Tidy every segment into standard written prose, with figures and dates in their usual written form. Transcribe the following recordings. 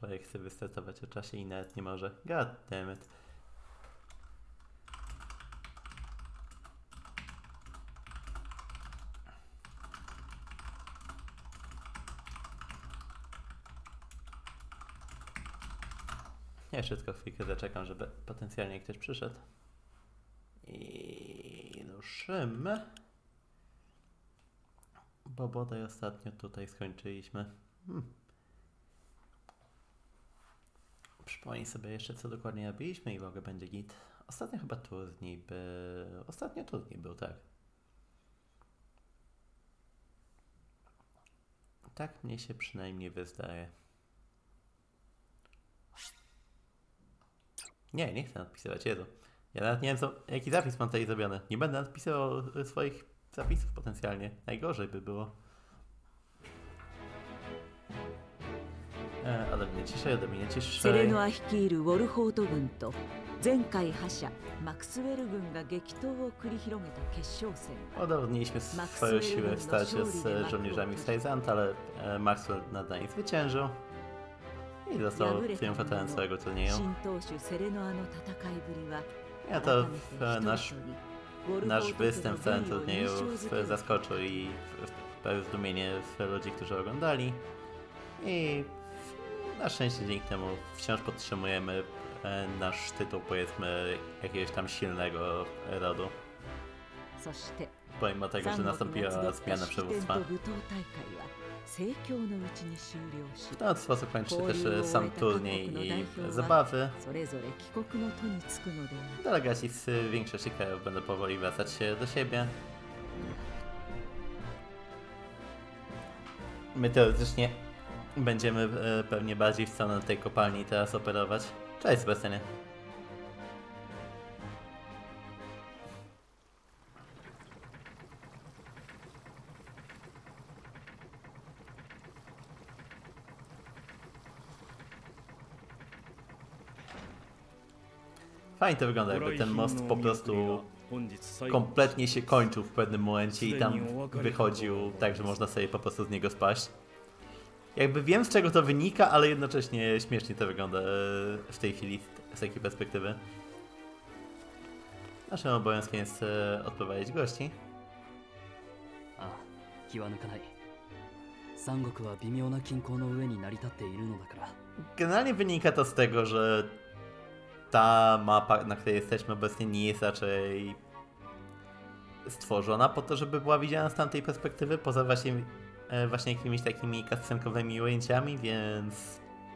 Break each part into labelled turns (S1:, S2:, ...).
S1: człowiek chce wystartować o czasie i nawet nie może. God damn it. Jeszcze tylko chwilkę zaczekam, żeby potencjalnie ktoś przyszedł. I ruszymy. Bo bodaj ostatnio tutaj skończyliśmy. Przypomnij sobie jeszcze, co dokładnie robiliśmy i w ogóle będzie git. Ostatnio chyba turniej był... Ostatnio turniej był, tak. Tak mnie się przynajmniej wyzdaje. Nie chcę nadpisywać, Jezu. Ja nawet nie wiem, jaki zapis mam tutaj zrobiony. Nie będę nadpisywał swoich zapisów potencjalnie. Najgorzej by było. Ode mnie ciszej.
S2: セレノア率いるウォルホート軍と前回覇者マクスウェル軍が激闘を繰り広げた決勝戦。
S1: Udowodniliśmy swoją siłę w starciu z żołnierzami Saizant, ale Maxwell nad nami zwyciężył i został triumfatorem całego turnieju. Ja to nasz występ w całym turnieju zaskoczył i wprawił zdumienie w ludzi, którzy oglądali. I na szczęście dzięki temu wciąż podtrzymujemy nasz tytuł, powiedzmy, jakiegoś tam silnego rodu. Pomimo tego, że nastąpiła zmiana przywództwa. W ten sposób kończy się też sam turniej i zabawy. Delegaci z większości krajów będą powoli wracać się do siebie. My teoretycznie będziemy pewnie bardziej w stronę tej kopalni teraz operować. Cześć, Sebastianie. Fajnie to wygląda, jakby ten most po prostu kompletnie się kończył w pewnym momencie i tam wychodził tak, że można sobie po prostu z niego spaść. Jakby wiem, z czego to wynika, ale jednocześnie śmiesznie to wygląda w tej chwili z takiej perspektywy. Naszym obowiązkiem jest odprowadzić gości. Generalnie wynika to z tego, że ta mapa, na której jesteśmy obecnie, nie jest raczej stworzona po to, żeby była widziana z tamtej perspektywy, poza właśnie jakimiś takimi cutscenkowymi ujęciami, więc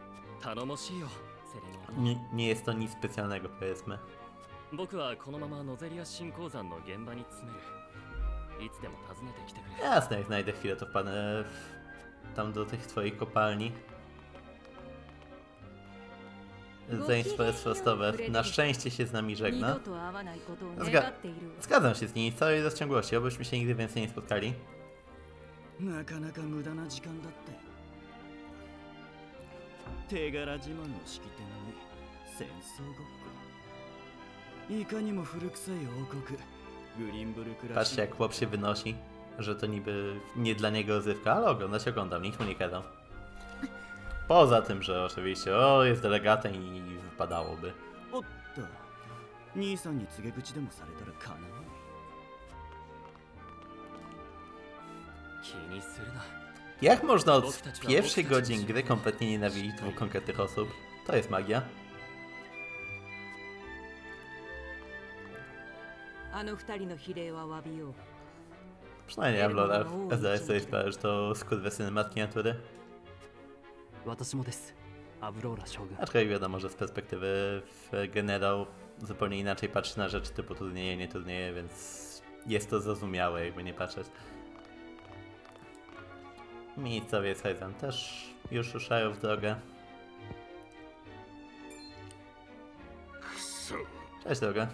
S1: nie jest to nic specjalnego, powiedzmy. Jasne, jak znajdę chwilę, to wpadnę tam do tych twoich kopalni. Zainicjowanie prostowe na szczęście się z nami żegna. Zgadzam się z nimi z całej rozciągłości, obyśmy się nigdy więcej nie spotkali. Patrzcie, jak chłop się wynosi, że to niby nie dla niego rozrywka, ale oglądam, nikt mu nie kazał. Poza tym, że oczywiście, jest delegatem i wypadałoby. Jak można od pierwszej godziny gry kompletnie nienawidzić dwóch konkretnych osób? To jest magia. Przynajmniej ja w lorach zdaję sobie sprawę, że to skurwysyny matki natury. Aczkolwiek wiadomo, że z perspektywy generał zupełnie inaczej patrzy na rzeczy typu turnieje, nie turnieje, więc jest to zrozumiałe, jakby nie patrzeć. Miejscowie z Heizan też już ruszają w drogę. Cześć, droga.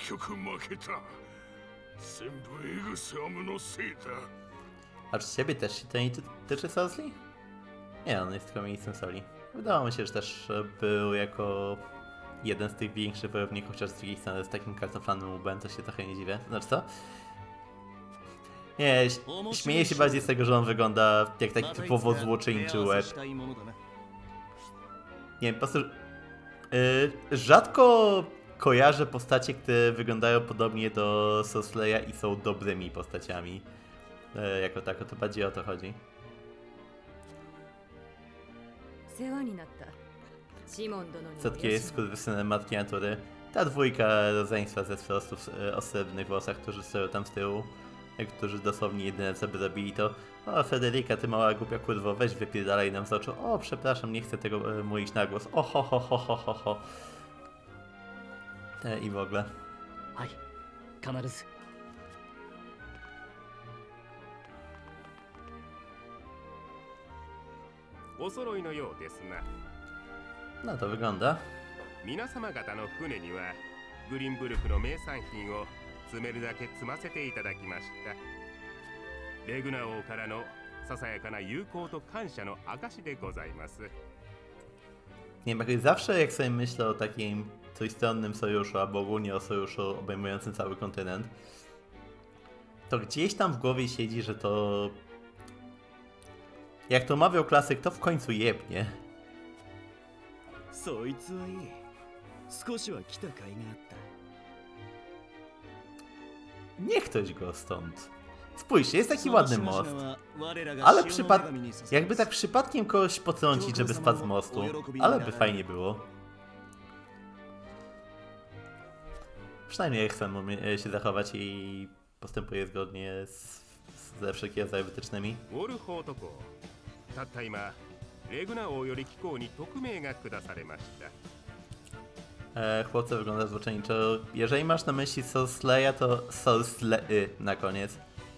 S1: A czy ciebie też się to nie tyczy Sosli? Nie, on jest tylko miejscem soli. Wydawało mi się, że też był jako jeden z tych większych wojowników, chociaż z drugiej strony z takim kartoflanym łbem, to się trochę nie dziwię. Znaczy co? Nie, śmieję się bardziej z tego, że on wygląda jak taki typowo złoczyńczy łeb. Nie wiem, po prostu rzadko kojarzę postacie, które wyglądają podobnie do Soulsleya i są dobrymi postaciami. Jako tako, to bardziej o to chodzi. Setki jest skurwysynem matki natury. Ta dwójka rodzeństwa ze wzrostów o srebrnych włosach, którzy stoją tam z tyłu, którzy dosłownie jedyne co by robili to: o, Federika, ty mała głupia kurwo, weź wypierdalaj nam z oczu. O, przepraszam, nie chcę tego mówić na głos. O, ho, ho, ho, ho, ho, ho. I w ogóle.
S3: Hej, kanaryzy.
S1: No to wygląda.
S4: 皆様方の船にはグリンブルクの名産品を積めるだけ積ませていただきました。レグナ王からのささやかな友好と感謝の証でございます。
S1: Nie wiem, jakoś zawsze jak sobie myślę o takim trójstronnym sojuszu, albo ogólnie o sojuszu obejmującym cały kontynent, to gdzieś tam w głowie siedzi, że to... Jak to mawiał klasyk, to w końcu jebnie. Niech ktoś go stąd. Spójrzcie, jest taki ładny most, ale jakby tak przypadkiem kogoś potrącić, żeby spadł z mostu, ale by fajnie było. Przynajmniej chcę się zachować i postępuję zgodnie ze wszelkimi rodzajami wytycznymi. Chłopcze wygląda zwyczajniczo. Jeżeli masz na myśli Soulsleya, to Soulsley na koniec.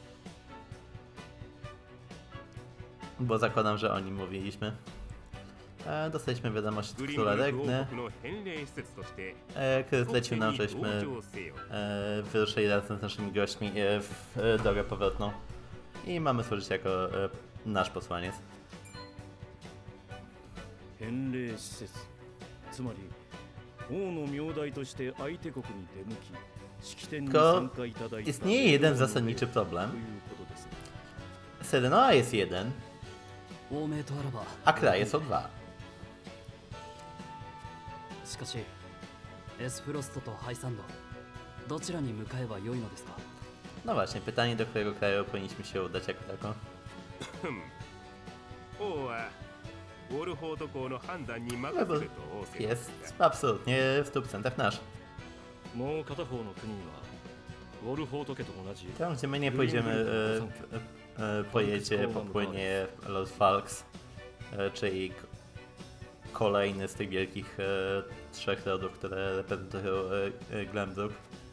S1: Bo zakładam, że o nim mówiliśmy. Dostaliśmy wiadomość od króla Regny, który zlecił nam, żeśmy wyruszyli razem z naszymi gośćmi w drogę powrotną. I mamy służyć jako nasz posłaniec. Tylko istnieje jeden zasadniczy problem. Serenoa jest jeden, a kraje są dwa. No właśnie, pytanie, do którego kraju powinniśmy się udać jako tako. Jest absolutnie w 100% nasz. Tam, gdzie my nie pójdziemy, popłynie Lord Falks, czyli kolejny z tych wielkich trzech rodów, które reprezentują Glenbrook.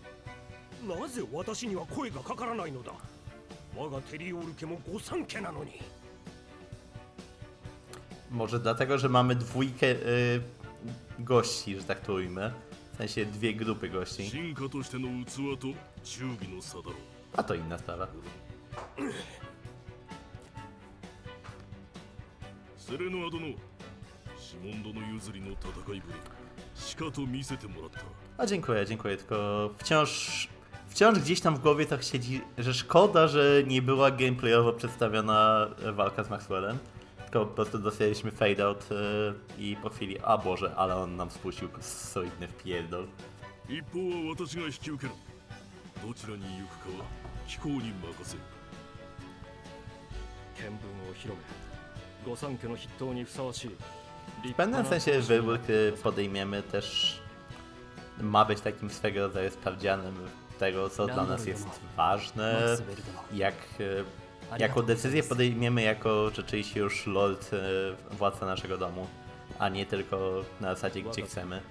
S1: Może dlatego, że mamy dwójkę gości, że tak to ujmę. W sensie dwie grupy gości. A to inna sprawa. A dziękuję, tylko wciąż gdzieś tam w głowie tak siedzi, że szkoda, że nie była gameplayowo przedstawiona walka z Maxwellem. Tylko po prostu dostaliśmy fade out i po chwili, a Boże, ale on nam spuścił solidny wpierdol. W pewnym sensie wybór, który podejmiemy, też ma być takim swego rodzaju sprawdzianem tego, co dla nas jest ważne, jaką decyzję podejmiemy jako rzeczywiście już lord, władca naszego domu, a nie tylko na zasadzie, gdzie chcemy.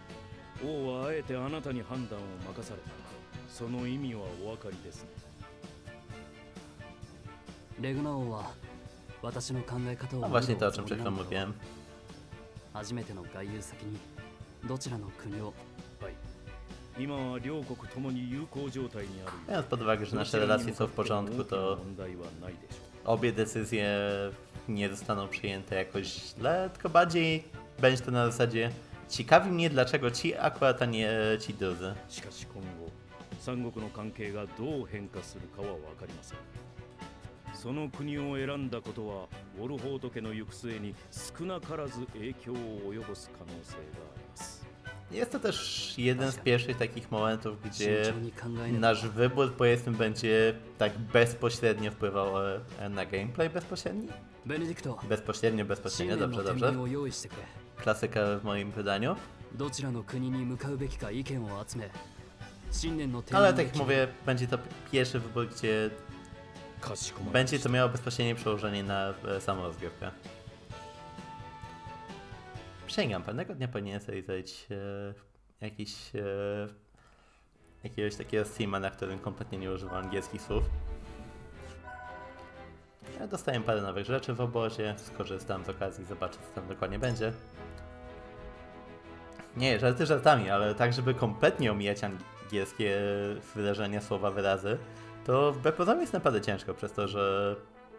S1: No właśnie to, o czym przed chwilą mówiłem. Biorąc pod uwagę, że nasze relacje są w porządku, to obie decyzje nie zostaną przyjęte jakoś źle, tylko bardziej będzie to na zasadzie: ciekawi mnie, dlaczego ci akurat, a nie ci drudzy.
S5: その国を選んだことはウォルホート家の行く末に少なからず影響を及ぼす可能性があります。
S1: Jest to też jeden z pierwszych takich momentów, gdzie nasz wybór, powiedzmy, będzie tak bezpośrednio wpływał na gameplay bezpośredni? Bezpośrednio, dobrze, dobrze. Klasyka w moim wydaniu. Ale tak jak mówię, będzie to pierwszy wybór, gdzie będzie to miało bezpośrednie przełożenie na samą rozgrywkę. Przysięgam, pewnego dnia powinien sobie zrobić jakiegoś takiego streama, na którym kompletnie nie używam angielskich słów. Ja dostaję parę nowych rzeczy w obozie, skorzystam z okazji, zobaczę co tam dokładnie będzie. Nie, żarty żartami, ale tak żeby kompletnie omijać angielskie wyrażenia, słowa, wyrazy, to wbrew pozorom jest naprawdę ciężko, przez to, że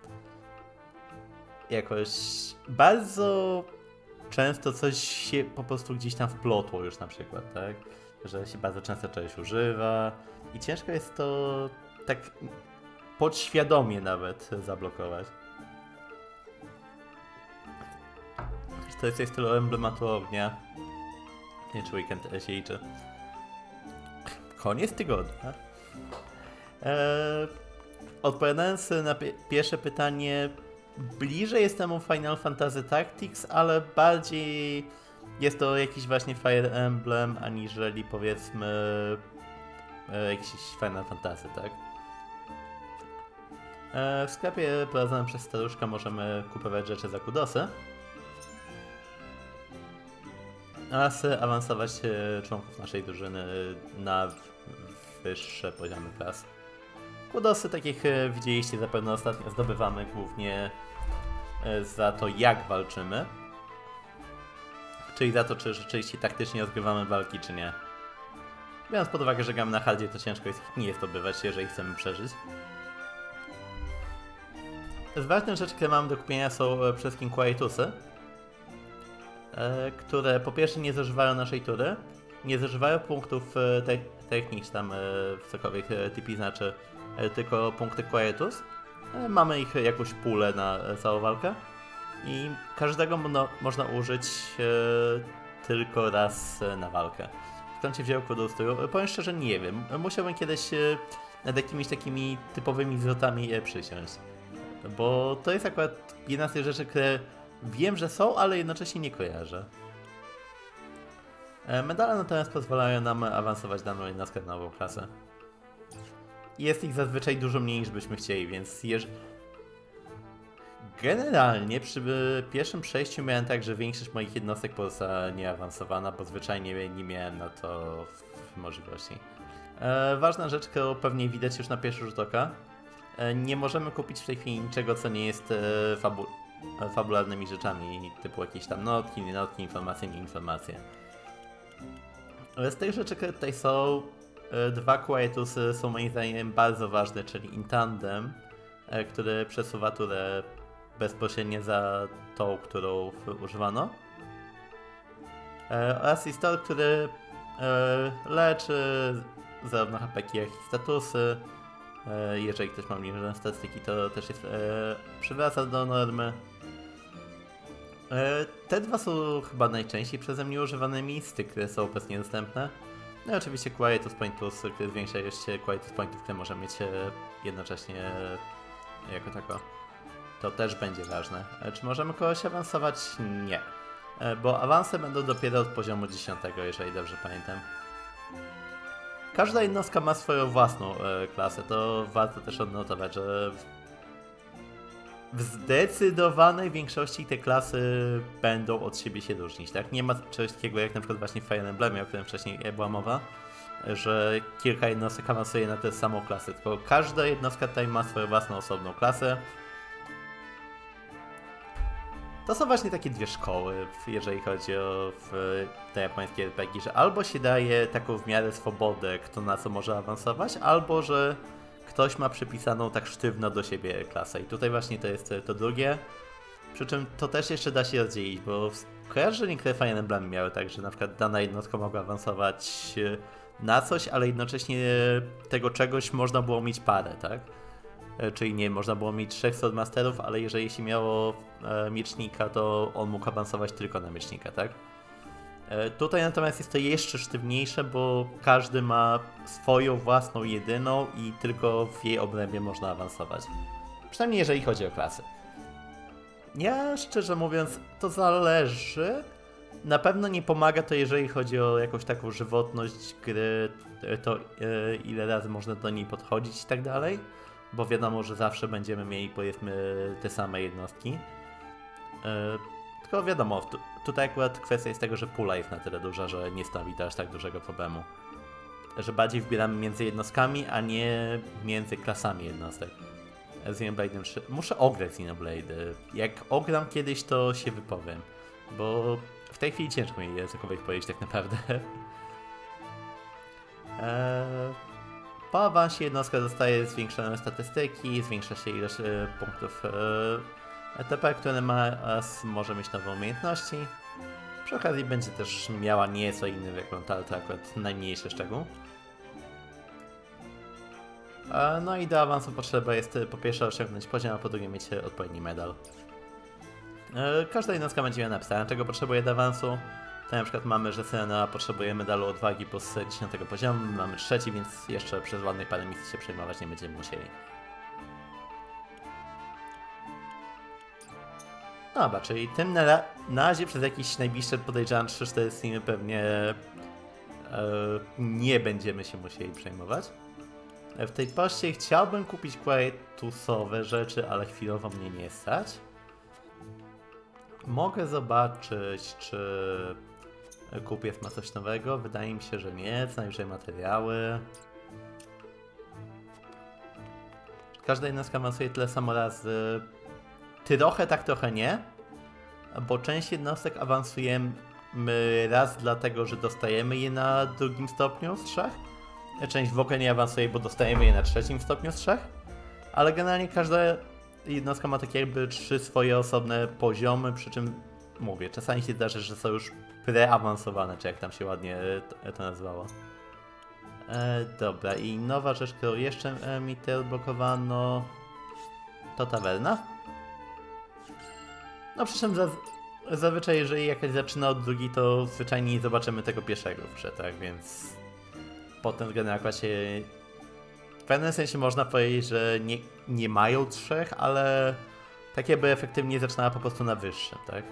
S1: jakoś bardzo często coś się po prostu gdzieś tam wplotło już na przykład, tak? Że się bardzo często czegoś używa i ciężko jest to tak podświadomie nawet zablokować. To jest coś w stylu emblematu ognia. Nie, czy weekend się liczy. Koniec tygodnia. Odpowiadając na pierwsze pytanie, bliżej jest temu Final Fantasy Tactics, ale bardziej jest to jakiś właśnie Fire Emblem, aniżeli powiedzmy jakiś Final Fantasy, tak? W sklepie prowadzonym przez staruszka możemy kupować rzeczy za kudosy oraz awansować członków naszej drużyny na wyższe poziomy klas. Kudosy, tak jak widzieliście zapewne ostatnio, zdobywamy głównie za to, jak walczymy. Czyli za to, czy rzeczywiście taktycznie rozgrywamy walki, czy nie. Biorąc pod uwagę, że gramy na hardzie, to ciężko jest ich nie zdobywać, jeżeli chcemy przeżyć. Z ważnych rzeczy, które mamy do kupienia, są przede wszystkim quietusy, które po pierwsze nie zużywają naszej tury, nie zużywają punktów technik, czy tam cokolwiek TP znaczy, tylko punkty quietus. Mamy ich jakąś pulę na całą walkę i każdego można użyć tylko raz na walkę. Skąd się wziął kod ustroju? Powiem szczerze, nie wiem. Musiałbym kiedyś nad jakimiś takimi typowymi zwrotami przysiąść. Bo to jest akurat jedna z tych rzeczy, które wiem, że są, ale jednocześnie nie kojarzę. Medale natomiast pozwalają nam awansować daną jednostkę na nową klasę. Jest ich zazwyczaj dużo mniej niż byśmy chcieli, więc generalnie przy pierwszym przejściu miałem tak, że większość moich jednostek pozostała nieawansowana, bo zwyczajnie nie miałem na to możliwości. Ważna rzecz, którą pewnie widać już na pierwszy rzut oka. Nie możemy kupić w tej chwili niczego, co nie jest fabularnymi rzeczami, typu jakieś tam notki, nie notki, informacje, nie informacje. Z tych rzeczy, które tutaj są, dwa quietusy są moim zdaniem bardzo ważne, czyli Intandem, który przesuwa turę bezpośrednio za tą, którą używano, oraz Istor, który leczy zarówno HP, jak i statusy. Jeżeli ktoś ma obniżone statystyki, to też jest przywraca do normy. Te dwa są chyba najczęściej przeze mnie używanymi z tych, które są obecnie dostępne. No i oczywiście Quietus Point Plus, który zwiększa ilość Quietus Pointów, które możemy mieć jednocześnie jako tako. To też będzie ważne. Czy możemy kogoś awansować? Nie. Bo awanse będą dopiero od poziomu 10, jeżeli dobrze pamiętam. Każda jednostka ma swoją własną klasę, to warto też odnotować, że w zdecydowanej większości te klasy będą od siebie się różnić, tak? Nie ma czegoś takiego jak na przykład właśnie w Fire Emblemie, o którym wcześniej była mowa, że kilka jednostek awansuje na tę samą klasę, tylko każda jednostka tutaj ma swoją własną osobną klasę. To są właśnie takie dwie szkoły, jeżeli chodzi o te japońskie RPG, że albo się daje taką w miarę swobodę, kto na co może awansować, albo że ktoś ma przypisaną tak sztywno do siebie klasę. I tutaj właśnie to jest to drugie, przy czym to też jeszcze da się rozdzielić, bo kojarzę, że niektóre Fire Emblemy miały tak, że na przykład dana jednostka mogła awansować na coś, ale jednocześnie tego czegoś można było mieć parę, tak? czyli nie można było mieć 3 Swordmasterów, ale jeżeli się miało miecznika, to on mógł awansować tylko na miecznika, tak? Tutaj natomiast jest to jeszcze sztywniejsze, bo każdy ma swoją własną jedyną i tylko w jej obrębie można awansować. Przynajmniej jeżeli chodzi o klasy. Ja szczerze mówiąc, to zależy. Na pewno nie pomaga to, jeżeli chodzi o jakąś taką żywotność gry, to ile razy można do niej podchodzić i tak dalej. Bo wiadomo, że zawsze będziemy mieli, powiedzmy, te same jednostki. Tylko wiadomo, tutaj akurat kwestia jest tego, że pula jest na tyle duża, że nie stanowi to aż tak dużego problemu. Że bardziej wbieramy między jednostkami, a nie między klasami jednostek. Xenoblade'em 3. Muszę ograć Xenoblade. Jak ogram kiedyś, to się wypowiem. Bo w tej chwili ciężko mi językowej powiedzieć tak naprawdę. Po awansie jednostka dostaje zwiększone statystyki, zwiększa się ilość punktów ETP, które ma, a może mieć nowe umiejętności. Przy okazji będzie też miała nieco inny wygląd, ale to akurat najmniejszy szczegół. No i do awansu potrzeba jest po pierwsze osiągnąć poziom, a po drugie mieć odpowiedni medal. Każda jednostka będzie miała napisane, czego potrzebuje do awansu. Tutaj na przykład mamy, że Serena potrzebuje medalu odwagi plus 10 poziomu, mamy 3, więc jeszcze przez ładnych parę misji się przejmować nie będziemy musieli. Dobra, czyli tym na razie przez jakieś najbliższe, podejrzewam, 3-4 streamy pewnie nie będziemy się musieli przejmować. W tej poczcie chciałbym kupić quietusowe rzeczy, ale chwilowo mnie nie stać. Mogę zobaczyć, czy kupiec ma coś nowego. Wydaje mi się, że nie. Co najwyżej materiały. Każda jednostka awansuje tyle samo razy. Trochę tak, trochę nie. Bo część jednostek awansujemy raz dlatego, że dostajemy je na 2. stopniu z 3. Część w ogóle nie awansuje, bo dostajemy je na 3. stopniu z 3. Ale generalnie każda jednostka ma takie jakby 3 swoje osobne poziomy, przy czym mówię, czasami się zdarzy, że są już preawansowane, czy jak tam się ładnie to nazywało. Dobra, i nowa rzecz, którą jeszcze mi tutaj odblokowano, to tawerna. No przy czym zazwyczaj, jeżeli jakaś zaczyna od drugiej, to zwyczajnie nie zobaczymy tego pierwszego w grze, tak, więc pod tym względem akurat się w pewnym sensie można powiedzieć, że nie mają 3, ale tak jakby efektywnie zaczynała po prostu na wyższym, tak?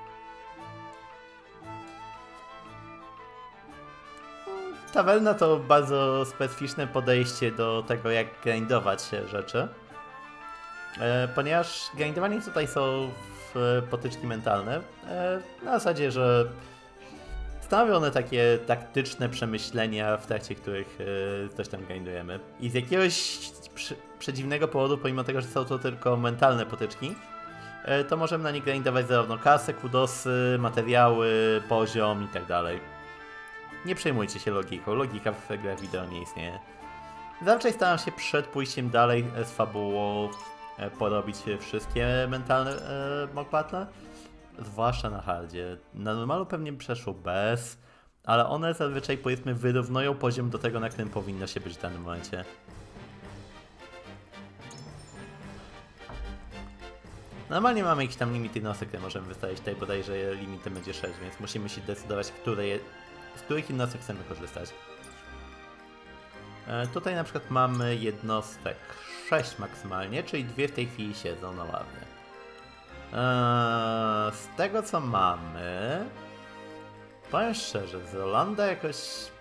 S1: Tawerna to bardzo specyficzne podejście do tego, jak grindować rzeczy. Ponieważ grindowanie tutaj są potyczki mentalne. Na zasadzie, że stanowią one takie taktyczne przemyślenia, w trakcie których coś tam grindujemy. I z jakiegoś przedziwnego powodu, pomimo tego, że są to tylko mentalne potyczki, to możemy na nie grindować zarówno kasę, kudosy, materiały, poziom i tak dalej. Nie przejmujcie się logiką, logika w grach wideo nie istnieje. Zazwyczaj staram się przed pójściem dalej z fabułą porobić wszystkie mentalne mock battle, zwłaszcza na hardzie. Na normalu pewnie przeszło bez, ale one zazwyczaj, powiedzmy, wyrównują poziom do tego, na którym powinno się być w danym momencie. Normalnie mamy jakiś tam limit jednostek, które możemy wystawić. Tutaj bodajże limitem będzie 6, więc musimy się decydować, z których jednostek chcemy korzystać. Tutaj na przykład mamy jednostek 6 maksymalnie, czyli 2 w tej chwili siedzą na ławie. Z tego co mamy, powiem szczerze, z Rolanda jakoś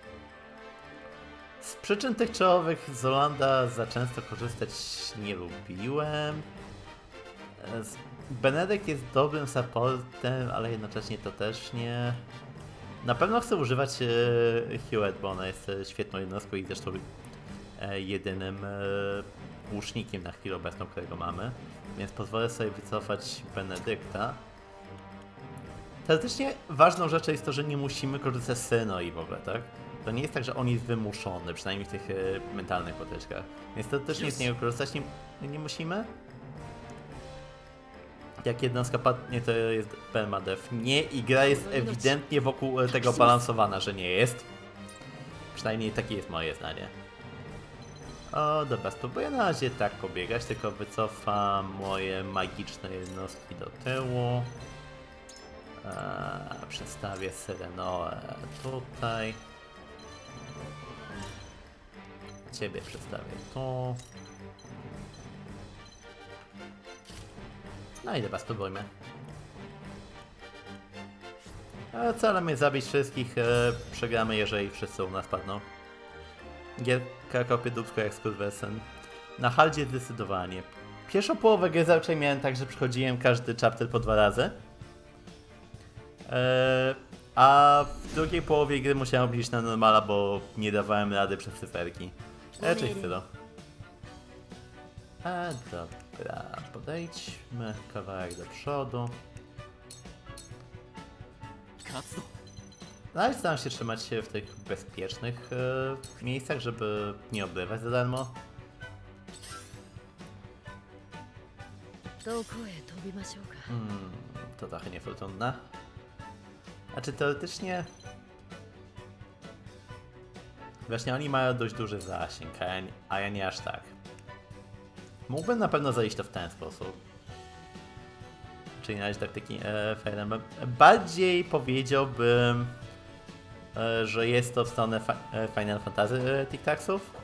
S1: z przyczyn tych czy owych z Rolanda za często korzystać nie lubiłem. Benedykt jest dobrym supportem, ale jednocześnie to też nie. Na pewno chcę używać Hewitt, bo ona jest świetną jednostką i zresztą jedynym łucznikiem na chwilę obecną, którego mamy. Więc pozwolę sobie wycofać Benedykta. Teoretycznie ważną rzeczą jest to, że nie musimy korzystać z Senoi w ogóle, tak? To nie jest tak, że on jest wymuszony, przynajmniej w tych mentalnych potyczkach. Więc teoretycznie z niego korzystać nie musimy. Jak jednostka padnie, to jest permadeath. Nie, i gra jest ewidentnie wokół tego balansowana, że nie jest. Przynajmniej takie jest moje zdanie. O, dobra, spróbuję na razie tak pobiegać, tylko wycofam moje magiczne jednostki do tyłu. Przestawię Syrenoę tutaj. Ciebie przestawię tu. No i dobra, spróbujmy. Celem jest zabić wszystkich, przegramy, jeżeli wszyscy u nas padną. Gierka kopie dupsko jak skurwysyn. Na haldzie zdecydowanie. Pierwszą połowę gry zazwyczaj miałem tak, że przychodziłem każdy chapter po 2 razy. A w drugiej połowie gry musiałem obliczyć na normala, bo nie dawałem rady przez cyferki. Cześć Syro. Dobra, podejdźmy kawałek do przodu. No i staram się trzymać się w tych bezpiecznych miejscach, żeby nie obrywać za darmo. To trochę niefortunne. Znaczy teoretycznie... Właśnie oni mają dość duży zasięg, a ja nie aż tak. Mógłbym na pewno zajść to w ten sposób. Czyli na razie taktyki Fire Emblem. Bardziej powiedziałbym, że jest to w stronę Final Fantasy Tic-Tacsów.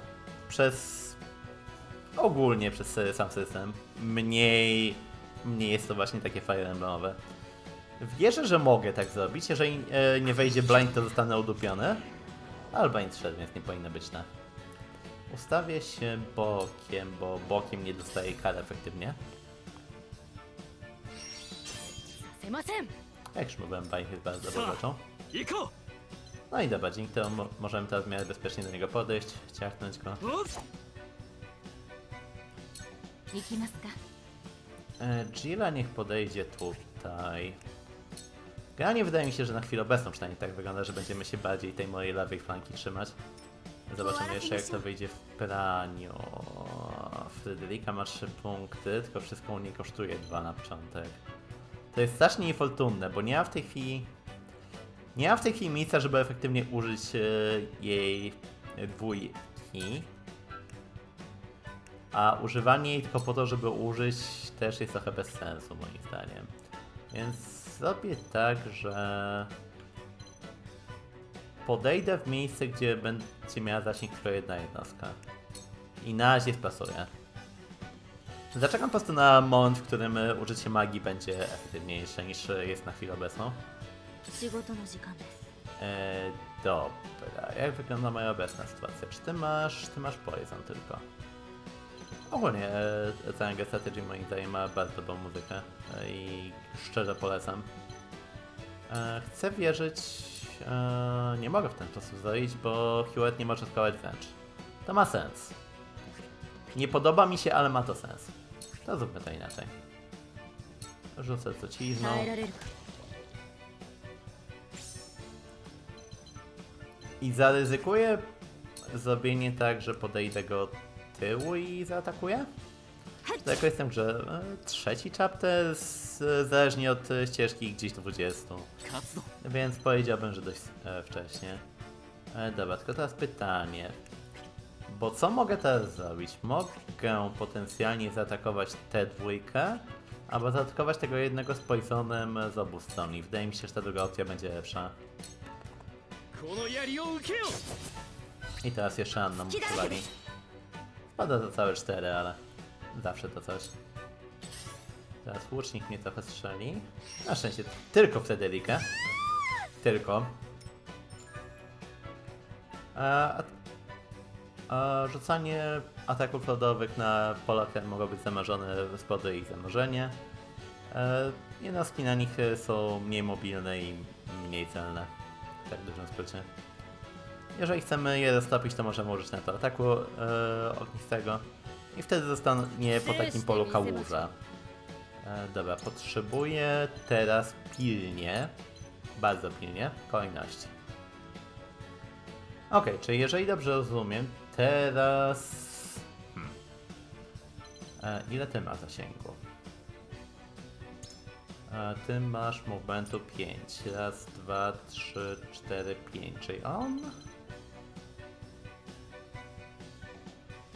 S1: Ogólnie przez sam system. Mniej jest to właśnie takie Fire Emblemowe. Wierzę, że mogę tak zrobić. Jeżeli nie wejdzie blind, to zostanę udupiony. Ale blind szedł, więc nie powinno być na. Ustawię się bokiem, bo bokiem nie dostaję kar efektywnie. Jak już mówiłem, blind jest bardzo dobrą rzeczą. No i dobra, dzięki temu możemy teraz w miarę bezpiecznie do niego podejść, ciachnąć go. Jilla niech podejdzie tutaj. Generalnie wydaje mi się, że na chwilę obecną przynajmniej tak wygląda, że będziemy się bardziej tej mojej lewej flanki trzymać. Zobaczymy jeszcze jak to wyjdzie w praniu. Fryderyka ma 3 punkty, tylko wszystko u niej kosztuje 2 na początek. To jest strasznie niefortunne, bo nie ma w tej chwili miejsca, żeby efektywnie użyć jej dwójki. A używanie jej tylko po to, żeby użyć, też jest trochę bez sensu moim zdaniem. Więc zrobię tak, że podejdę w miejsce, gdzie będzie miała zasięg tylko jedna jednostka. I na razie spasuję. Zaczekam po prostu na moment, w którym użycie magii będzie efektywniejsze niż jest na chwilę obecną. Dobra, jak wygląda moja obecna sytuacja? Czy ty masz poison tylko? Ogólnie Triangle Strategy moim zdaniem ma bardzo dobrą muzykę i szczerze polecam. Chcę wierzyć... nie mogę w ten sposób zrobić, bo Hewitt nie może skołać wręcz. To ma sens. Nie podoba mi się, ale ma to sens. To zróbmy to inaczej. Rzucę trucizną. I zaryzykuję zrobienie tak, że podejdę go tyłu i zaatakuję? Tak jestem w grze. Trzeci chapter zależnie od ścieżki gdzieś do 20. Więc powiedziałbym, że dość wcześnie. Dobra, tylko teraz pytanie. Bo co mogę teraz zrobić? Mogę potencjalnie zaatakować tę dwójkę, albo zaatakować tego jednego z poisonem z obu stron. I wydaje mi się, że ta druga opcja będzie lepsza. I teraz jeszcze Anna mu przywali. Spada za całe 4, ale zawsze to coś. Teraz łucznik mnie trochę strzeli. Na szczęście tylko w Frederikę. Tylko. Rzucanie ataków lodowych na pola, które mogą być zamarzone z powodu ich zamorzenie. Jednostki na nich są mniej mobilne i mniej celne. Tak w dużym skrócie. Jeżeli chcemy je roztopić, to możemy użyć na to ataku ognistego. I wtedy zostanie po takim polu kałuża. Dobra, potrzebuję teraz pilnie, bardzo pilnie, kolejności. Ok, czyli jeżeli dobrze rozumiem, teraz... ile ty masz zasięgu? Ty masz momentu 5. Raz, 2, 3, 4, 5. Czyli on...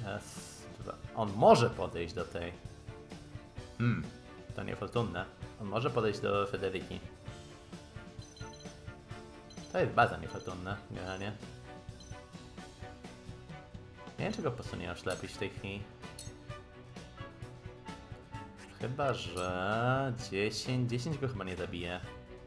S1: S2. On może podejść do tej. To niefortunne. On może podejść do Federiki. To jest bardzo niefortunne, generalnie. Nie wiem, czego po prostu nie oślepić w tej chwili. Chyba, że 10 go chyba nie zabije.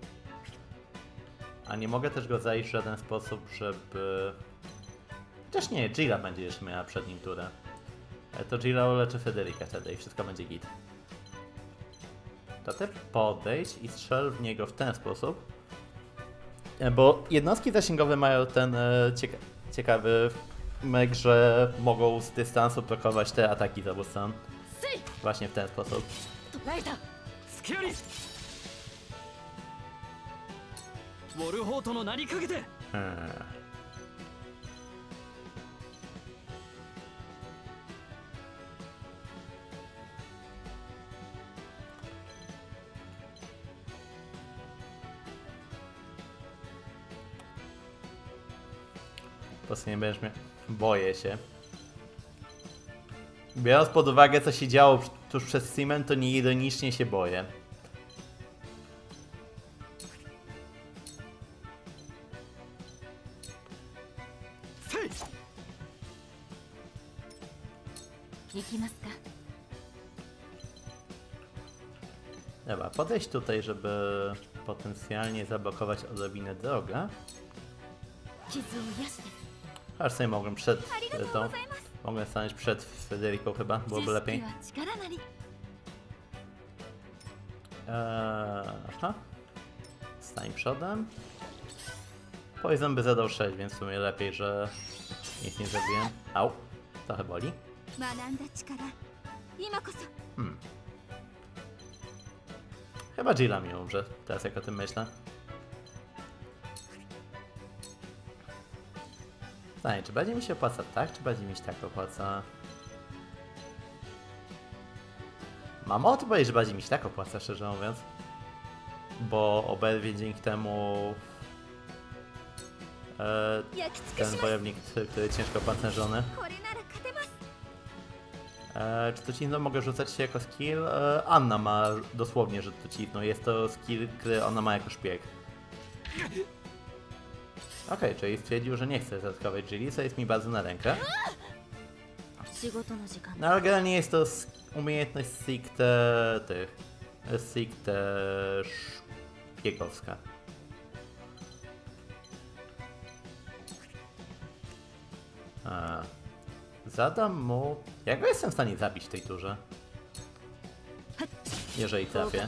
S1: A nie mogę też go zajść w żaden sposób, żeby... Chociaż nie, Jira będzie jeszcze miała przed nim turę. To Jira uleczy Federika wtedy i wszystko będzie git. To ty podejdź i strzel w niego w ten sposób. Bo jednostki zasięgowe mają ten ciekawy myk, że mogą z dystansu blokować te ataki zabójstwa. Właśnie w ten sposób. Po prostu nie będziesz miał... Boję się. Biorąc pod uwagę, co się działo tuż przed Steamem, to nieironicznie się boję. Dobra, podejść tutaj, żeby potencjalnie zablokować odrobinę drogę. Aż sobie mogłem przed tą... Mogłem stanąć przed Federiką chyba, byłoby lepiej. Aha. Stań przodem. Poison by zadał 6, więc w sumie lepiej, że nic nie zrobiłem. Au, trochę boli. Chyba Jilla mi umrze, teraz jak o tym myślę. Zdaję, czy bardziej mi się opłaca tak, czy bardziej mi się tak opłaca? Mam o to powiedzieć, że bardziej mi się tak opłaca, szczerze mówiąc. Bo oberwie dzięki temu ten wojownik, który ciężko opancerzony. Czy trucizną mogę rzucać się jako skill? Anna ma dosłownie, że trucizną. Jest to skill, który ona ma jako szpieg. Okej, czyli stwierdził, że nie chce zaatakować Jilly, co jest mi bardzo na rękę. No ale generalnie jest to umiejętność stricte szpiegowska. Zadam mu... Jak go jestem w stanie zabić w tej turze? Jeżeli trafię.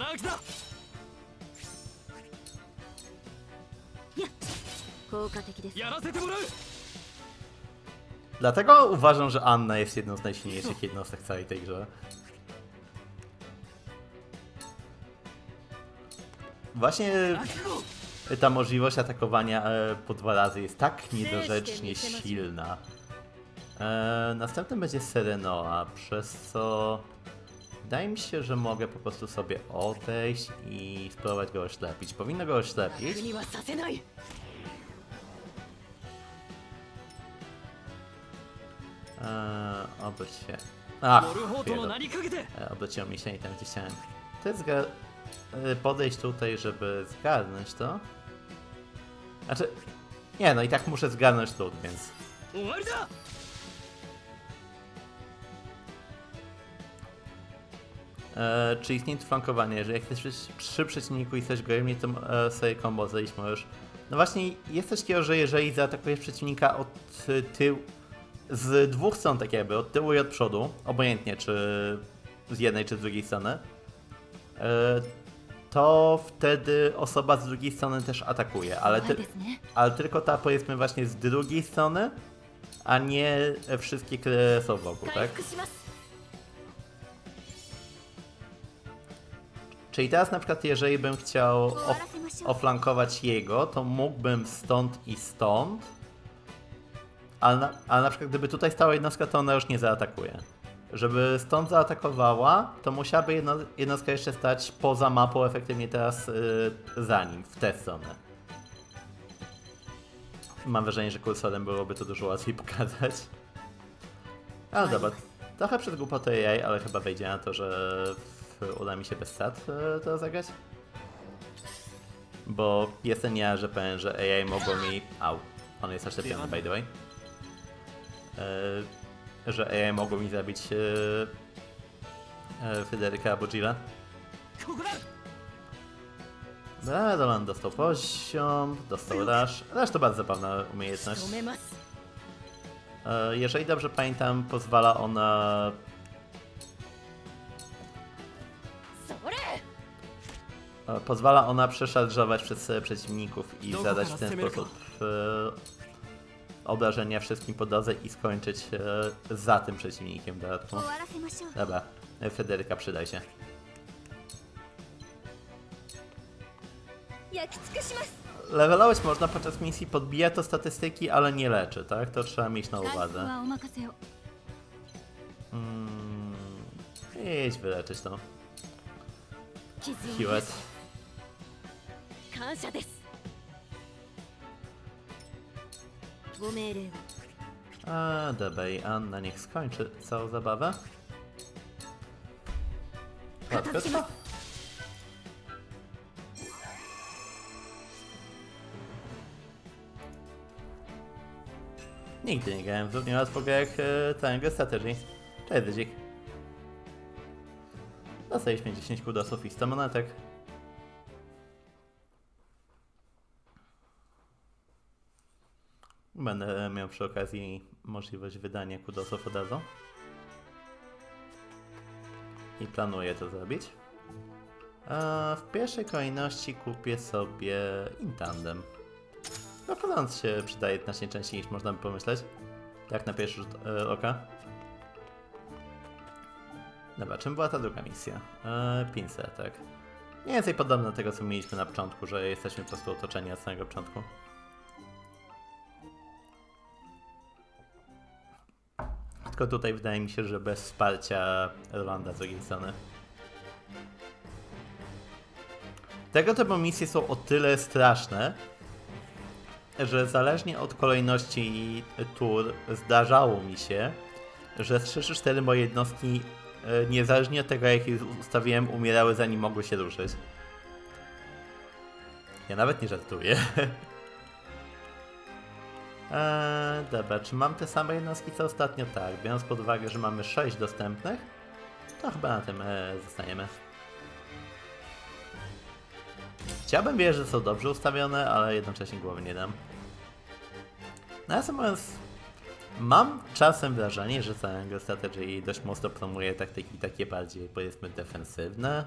S1: Dlatego uważam, że Anna jest jedną z najsilniejszych jednostek w całej tej grze. Właśnie ta możliwość atakowania po 2 razy jest tak niedorzecznie silna. Następnym będzie Serenoa, przez co wydaje mi się, że mogę po prostu sobie odejść i spróbować go oślepić. Powinno go oślepić. Obróć się. Ach, obróciło mi się i tam gdzie chciałem. To jest podejść tutaj, żeby zgarnąć to. Znaczy... Nie, no i tak muszę zgarnąć lód, więc... Czy istnieje tu flankowanie? Jeżeli jesteś przy przeciwniku i chcesz go mnie, to sobie combo zejść możesz. No właśnie, jest coś takiego, że jeżeli zaatakujesz przeciwnika od tyłu, z 2 stron tak jakby, od tyłu i od przodu, obojętnie czy z jednej czy z drugiej strony, to wtedy osoba z drugiej strony też atakuje, ale tylko ta, powiedzmy, właśnie z drugiej strony, a nie wszystkie, które są wokół, tak? Czyli teraz na przykład, jeżeli bym chciał oflankować jego, to mógłbym stąd i stąd, ale na przykład gdyby tutaj stała jednostka, to ona już nie zaatakuje. Żeby stąd zaatakowała, to musiałaby jednostka jeszcze stać poza mapą efektywnie teraz za nim, w tę stronę. Mam wrażenie, że kursorem byłoby to dużo łatwiej pokazać. Ale dobra, trochę przez głupotę AI, ale chyba wejdzie na to, że uda mi się bez stat to zagrać. Bo jestem ja, że powiem, że AI mogło mi... Au, on jest zaszczepiony by the way. Że AI mogło mi zabić Fryderyka albo Jilla. Roland dostał poziom, dostał rush. Rush to bardzo zabawna umiejętność. Jeżeli dobrze pamiętam, pozwala ona... Pozwala ona przeszarżować przez przeciwników i zadać w ten sposób obrażenia wszystkim po drodze i skończyć za tym przeciwnikiem w dodatku. Dobra, Fryderyka, przydaj się. Levelować można podczas misji, podbija to statystyki, ale nie leczy, tak? To trzeba mieć na uwadze. Idź wyleczyć to. Hewitt. Dobra, i Anna niech skończy całą zabawę. Łatwo to? Nigdy nie grałem w równie łatwo grach Triangle Strategy. Cześć, Dydzik. Dostaliśmy 10 kudosów i 100 monetek. Będę miał przy okazji możliwość wydania kudosów od razu. I planuję to zrobić. W pierwszej kolejności kupię sobie Intandem. Dokonając się przydaje znacznie częściej niż można by pomyśleć. Tak na pierwszy rzut oka. Dobra, czym była ta druga misja? 500, tak. Mniej więcej podobne do tego, co mieliśmy na początku, że jesteśmy po prostu otoczeni od samego początku. Tylko tutaj wydaje mi się, że bez wsparcia Rolanda z drugiej strony. Tego typu misje są o tyle straszne, że zależnie od kolejności tur zdarzało mi się, że z 3 czy 4 moje jednostki, niezależnie od tego jak je ustawiłem, umierały zanim mogły się ruszyć. Ja nawet nie żartuję. Dobra, czy mam te same jednostki co ostatnio? Tak, biorąc pod uwagę, że mamy 6 dostępnych, to chyba na tym zostaniemy. Chciałbym wierzyć, że są dobrze ustawione, ale jednocześnie głowy nie dam. Nawiasem mówiąc, mam czasem wrażenie, że Triangle Strategy dość mocno promuje taktyki takie bardziej, powiedzmy, defensywne.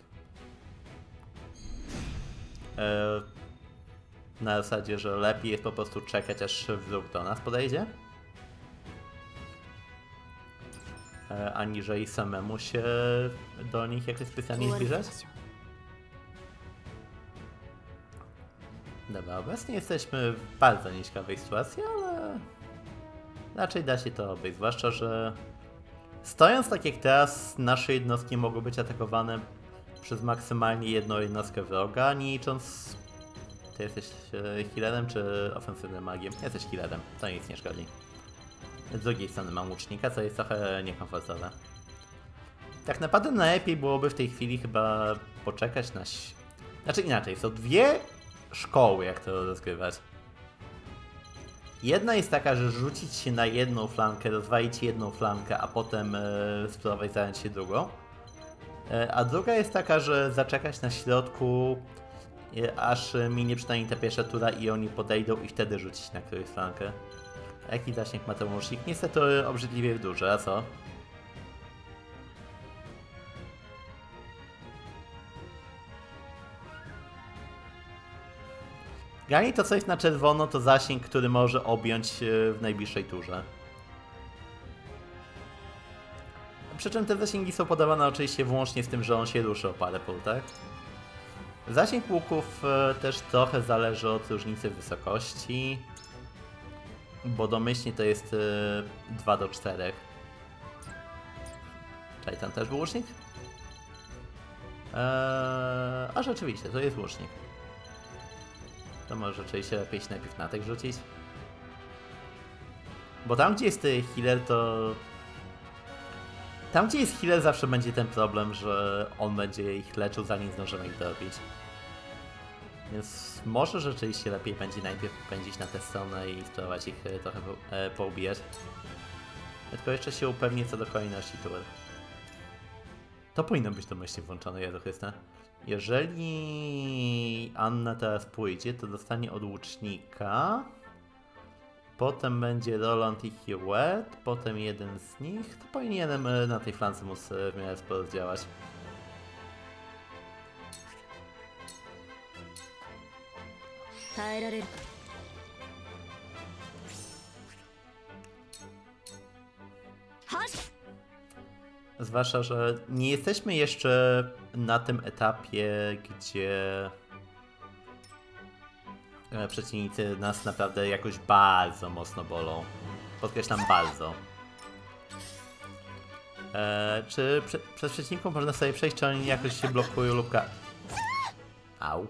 S1: Na zasadzie, że lepiej jest po prostu czekać, aż wróg do nas podejdzie, aniżeli samemu się do nich jakoś specjalnie zbliżać. Dobra, obecnie jesteśmy w bardzo nieciekawej sytuacji, ale raczej da się to obejść, zwłaszcza, że stojąc tak jak teraz, nasze jednostki mogą być atakowane przez maksymalnie jedną jednostkę wroga, nie licząc... Ty jesteś healerem czy ofensywnym magiem? Jesteś healerem, to nic nie szkodzi. Z drugiej strony mam łucznika, co jest trochę niekomfortowe. Tak naprawdę najlepiej byłoby w tej chwili chyba poczekać na... Znaczy inaczej, są dwie szkoły, jak to rozgrywać. Jedna jest taka, że rzucić się na jedną flankę, rozwalić jedną flankę, a potem spróbować zająć się drugą. A druga jest taka, że zaczekać na środku, aż minie przynajmniej ta pierwsza tura i oni podejdą i wtedy rzucić na którąś flankę. Jaki zasięg ma ten łucznik? Niestety obrzydliwie duży, a co? Gani to coś na czerwono, to zasięg, który może objąć w najbliższej turze. Przy czym te zasięgi są podawane oczywiście wyłącznie z tym, że on się ruszy o parę pól, tak? Zasięg łuków też trochę zależy od różnicy wysokości, bo domyślnie to jest 2 do 4. Czyli tam też był łucznik? A rzeczywiście, to jest łucznik. To może rzeczywiście lepiej się najpierw na tych rzucić. Bo tam, gdzie jest healer, to tam gdzie jest healer zawsze będzie ten problem, że on będzie ich leczył zanim zdążymy ich dobić. Więc może rzeczywiście lepiej będzie najpierw pędzić na tę stronę i spróbować ich trochę poubijać. Tylko jeszcze się upewnię co do kolejności tur. To powinno być domyślnie włączone, Jezu Chryste. Jeżeli Anna teraz pójdzie, to dostanie od łucznika. Potem będzie Roland i Hewitt, potem jeden z nich. To powinienem na tej flance móc w miarę sporo zdziałać. Zwłaszcza, że nie jesteśmy jeszcze na tym etapie, gdzie przeciwnicy nas naprawdę jakoś bardzo mocno bolą. Podkreślam bardzo. Czy przez przeciwników można sobie przejść, czy oni jakoś się blokują lub Au.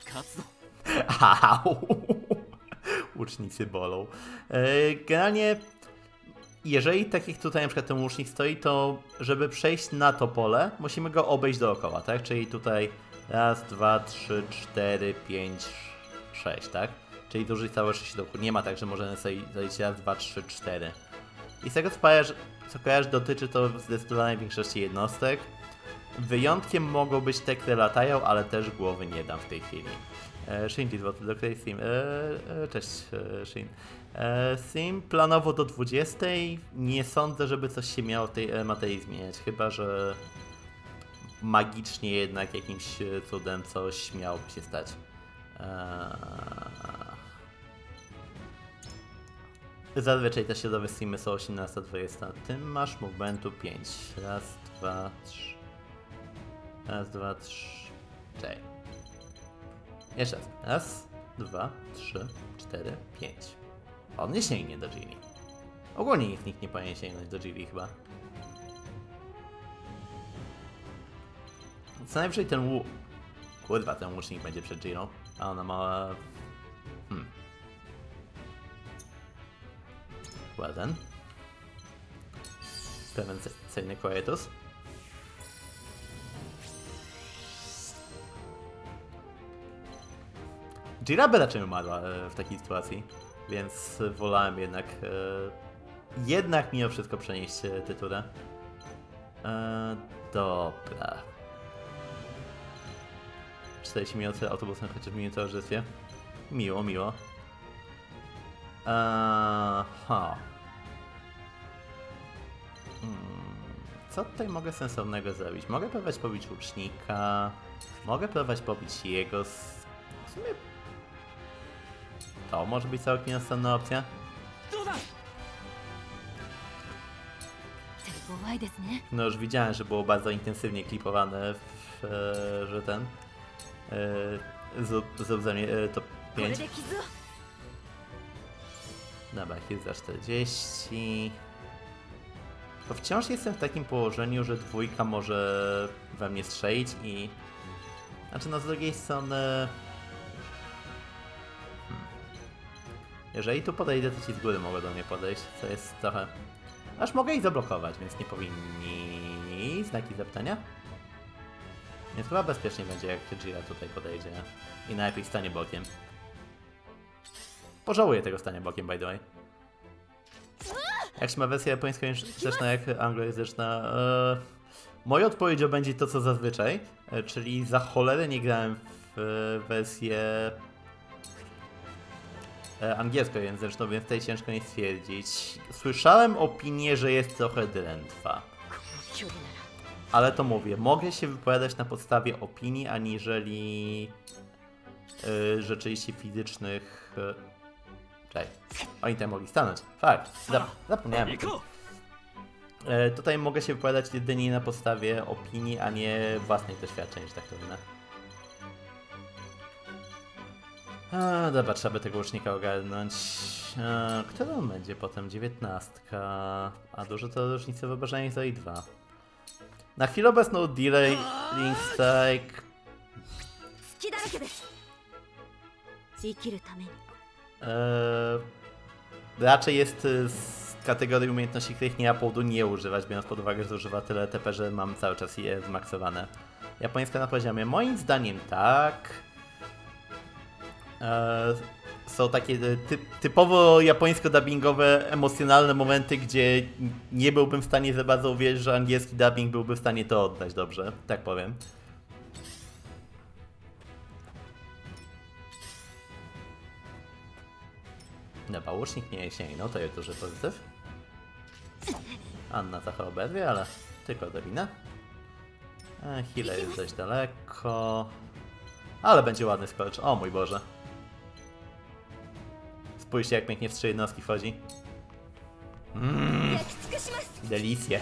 S1: Au. Łucznicy bolą. Generalnie, jeżeli tak jak tutaj na przykład ten łucznik stoi, to żeby przejść na to pole, musimy go obejść dookoła, tak? Czyli tutaj raz, dwa, trzy, cztery, 5, 6, tak? Czyli dłużyć całe 6 dookoła. Nie ma tak, że możemy sobie zaliczyć raz, 2, 3, 4. I z tego co kojarzę, dotyczy to w zdecydowanej większości jednostek. Wyjątkiem mogą być te, które latają, ale też głowy nie dam w tej chwili. Shinji, do której Sim? Cześć, Shin. Sim planowo do 20. Nie sądzę, żeby coś się miało w tej materii zmieniać, chyba że magicznie jednak jakimś cudem coś miałoby się stać. Zazwyczaj te środowe Simy są 18-20. Ty masz movementu 5. Raz, dwa, trzy. Raz, dwa, trzy. Czekaj. Jeszcze raz. Raz, dwa, trzy, 4, 5. On nie sięgnie do Gilly. Ogólnie nikt nie powinien sięgnąć do Gilly chyba. Co najwyżej ten Kurwa, ten łucznik będzie przed Gillą. A ona ma... Well then. Prewencyjny quietus. Jira by raczej umarła w takiej sytuacji, więc wolałem jednak mimo wszystko przenieść tę turę. Dobra. 40 minut autobusem, chociaż w towarzystwie. Miło, miło. Co tutaj mogę sensownego zrobić? Mogę próbować pobić łucznika. Mogę próbować pobić jego. W sumie to może być całkiem następna opcja. No już widziałem, że było bardzo intensywnie klipowane, że ten zrób za mnie top 5. Dobra, jest za 40. To wciąż jestem w takim położeniu, że dwójka może we mnie strzelić i... Znaczy no z drugiej strony... Jeżeli tu podejdę, to ci z góry mogą do mnie podejść, co jest trochę... Aż mogę ich zablokować, więc nie powinni... Znaki zapytania? Więc chyba bezpiecznie będzie, jak Jira tutaj podejdzie i najlepiej stanie bokiem. Pożałuję tego stania bokiem, by the way. Jak się ma wersja japońskojęzyczna, jak anglojęzyczna? Moją odpowiedzią będzie to, co zazwyczaj, czyli za cholerę nie grałem w wersję angielskojęzyczną, więc tutaj ciężko nie stwierdzić. Słyszałem opinię, że jest trochę drętwa. Ale to mówię, mogę się wypowiadać na podstawie opinii, aniżeli rzeczywiście fizycznych... Czekaj, oni tutaj mogli stanąć. Fakt, zapomniałem. Tutaj mogę się wypowiadać jedynie na podstawie opinii, a nie własnych doświadczeń, że tak to wygląda. Dobra, trzeba by tego łucznika ogarnąć. Który on będzie potem? 19. A dużo to różnicy wyobrażenia za i 2. Na chwilę obecną delay, link strike. Raczej jest kategorii umiejętności, których nie uploadu nie używać, biorąc pod uwagę, że używa tyle TP, że mam cały czas je zmaksowane. Japońska na poziomie. Moim zdaniem tak. Są takie typowo japońsko-dubbingowe, emocjonalne momenty, gdzie nie byłbym w stanie za bardzo uwierzyć, że angielski dubbing byłby w stanie to oddać dobrze, tak powiem. Dobra, łucznik nie sięgnął, to jest duży pozytyw. Anna trochę obezwie, ale tylko odrobinę. Healer jest dość daleko. Ale będzie ładny skocz. O mój Boże. Spójrzcie, jak pięknie w 3 jednostki wchodzi. Delicje.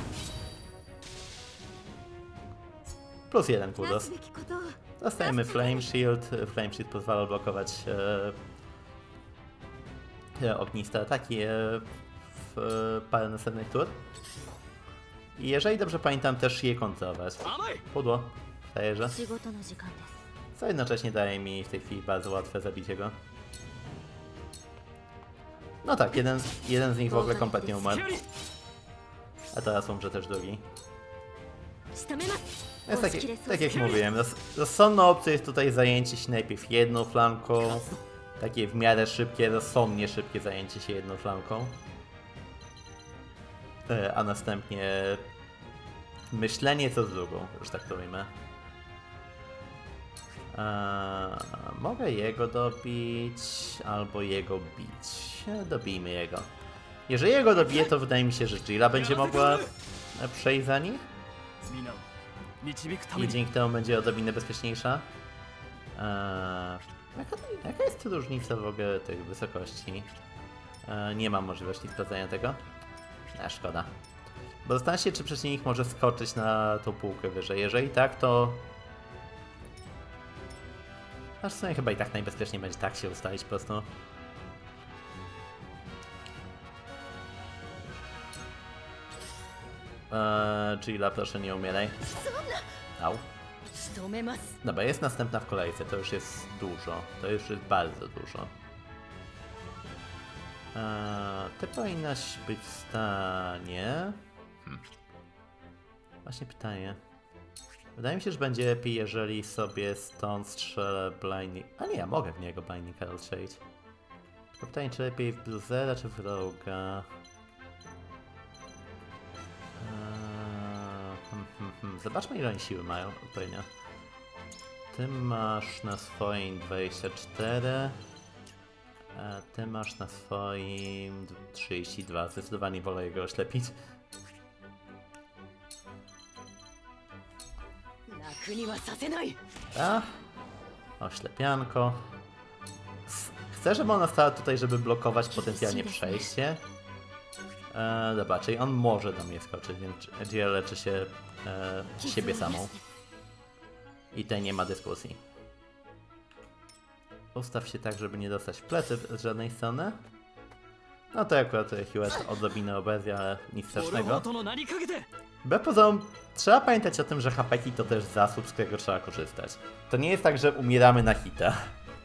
S1: Plus 1 kudos. Dostajemy Flame Shield. Flame Shield pozwala blokować ogniste ataki w parę następnych tur. I jeżeli dobrze pamiętam, też je kontrolować. Pudło. Daje, że. Co jednocześnie daje mi w tej chwili bardzo łatwe zabicie go. No tak, jeden z nich w ogóle kompletnie umarł. A teraz umrze też drugi. Więc tak jak mówiłem, rozsądną opcją jest tutaj zajęcie się najpierw jedną flanką. Takie w miarę szybkie, rozsądnie szybkie zajęcie się jedną flanką. A następnie myślenie co z drugą, już tak to ujmę. Mogę jego dobić, albo jego bić. Dobijmy jego. Jeżeli jego dobiję, to wydaje mi się, że Jilla będzie mogła przejść za nich. I dzięki temu będzie odrobinę bezpieczniejsza. Jaka jest różnica w ogóle tej wysokości? Nie mam możliwości sprawdzenia tego. Szkoda. Bo zastanawiam się, czy przeciwnik może skoczyć na tą półkę wyżej. Jeżeli tak, to... Aż w sumie chyba i tak najbezpieczniej będzie tak się ustawić po prostu. Jilla, proszę nie umieraj. Au. Dobra, jest następna w kolejce, to już jest dużo. To już jest bardzo dużo. Ty powinnaś być w stanie... Właśnie pytanie. Wydaje mi się, że będzie lepiej, jeżeli sobie stąd strzelę blinding... A nie, ja mogę w niego blinding arrow strzelić. Tylko pytanie, czy lepiej w Bluzera, czy w Roga? Zobaczmy, ile oni siły mają odpowiednio. Ty masz na swoim 24, a ty masz na swoim 32. Zdecydowanie wolę jego oślepić. A, oślepianko. Chcę, żeby ona stała tutaj, żeby blokować potencjalnie przejście. Dobra, czyli on może do mnie skoczyć, więc Jilla leczy się siebie samą. I tutaj nie ma dyskusji. Ustaw się tak, żeby nie dostać w plecy z żadnej strony. No to akurat Hewitt odrobinę obezję, ale nic strasznego. Wbrew pozorom, trzeba pamiętać o tym, że hapeki to też zasób, z którego trzeba korzystać. To nie jest tak, że umieramy na hita.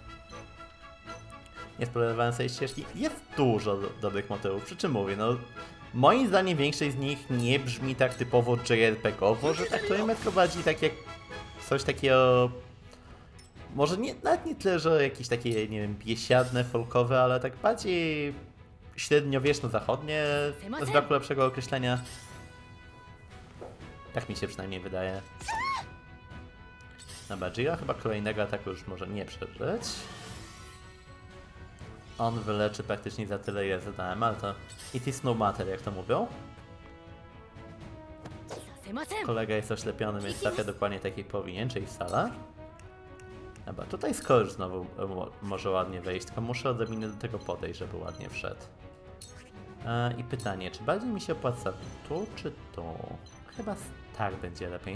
S1: Nie spoilerowałem sobie ścieżki. Jest dużo dobrych motywów, przy czym mówię, no... Moim zdaniem większość z nich nie brzmi tak typowo JRPG-owo, że tak powiem, tylko bardziej tak jak coś takiego... Może nie, nawet nie tyle, że jakieś takie, nie wiem, biesiadne, folkowe, ale tak bardziej średniowieczno-zachodnie, z braku lepszego określenia. Tak mi się przynajmniej wydaje. Dobra, Jilla chyba kolejnego ataku już może nie przeżyć. On wyleczy praktycznie za tyle, ile zadałem, ale to it is no matter, jak to mówią. Kolega jest oślepiony, więc trafia dokładnie tak, jak powinien, czyli w salę. Dobra, tutaj Scourge znowu może ładnie wejść, tylko muszę odrobinę do tego podejść, żeby ładnie wszedł. I pytanie, czy bardziej mi się opłaca tu, czy tu? Chyba tak będzie lepiej.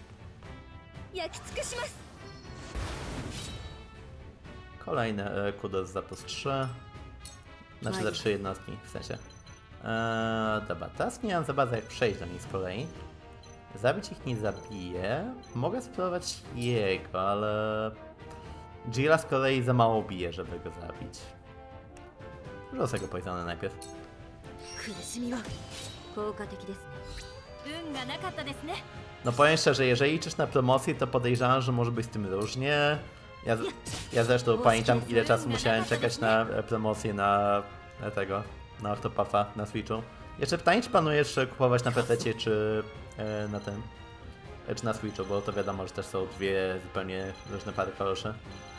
S1: Kolejne kudos za plus 3. Znaczy za 3 jednostki, w sensie. Dobra, teraz nie mam za bardzo jak przejść do nich z kolei. Zabić ich nie zabiję. Mogę spróbować jego, ale... Jilla z kolei za mało bije, żeby go zabić. Rzucę go poisonę najpierw. No powiem szczerze, jeżeli liczysz na promocję, to podejrzewam, że może być z tym różnie. Ja zresztą pamiętam, ile czasu musiałem czekać na promocję na tego, na Octopuffa na Switchu. Jeszcze pytanie, czy planujesz kupować na PC, czy na tym, czy na Switchu, bo to wiadomo, że też są dwie zupełnie różne pary kaloszy.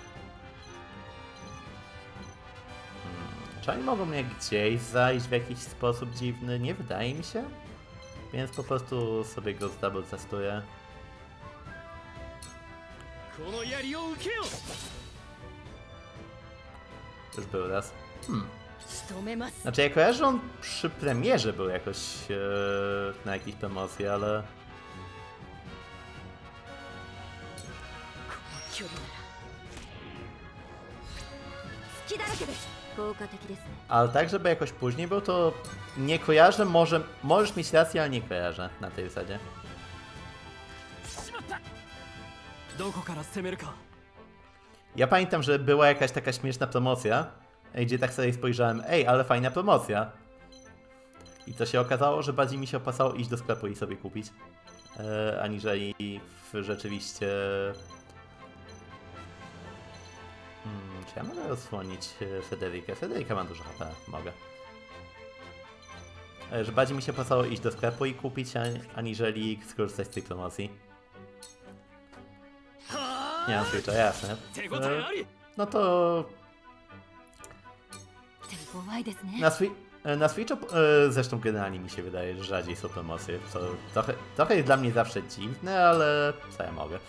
S1: Czy oni mogą mnie gdzieś zajść w jakiś sposób dziwny? Nie wydaje mi się. Więc po prostu sobie go double testuję. Już był raz. Znaczy ja kojarzę, że on przy premierze był jakoś na jakiejś promocji, ale... Ale tak, żeby jakoś później był, to nie kojarzę, możesz mieć rację, ale nie kojarzę na tej zasadzie. Ja pamiętam, że była jakaś taka śmieszna promocja, gdzie tak sobie spojrzałem, ej, ale fajna promocja. I to się okazało, że bardziej mi się opłacało iść do sklepu i sobie kupić, aniżeli rzeczywiście... Czy ja mogę odsłonić Federikę? Federika ma dużo HP, mogę. Że bardziej mi się opłacało iść do sklepu i kupić, aniżeli skorzystać z tej promocji. Nie mam Switcha, jasne. No to... Na Switchu zresztą generalnie mi się wydaje, że rzadziej są promocje, co trochę jest dla mnie zawsze dziwne, ale co ja mogę.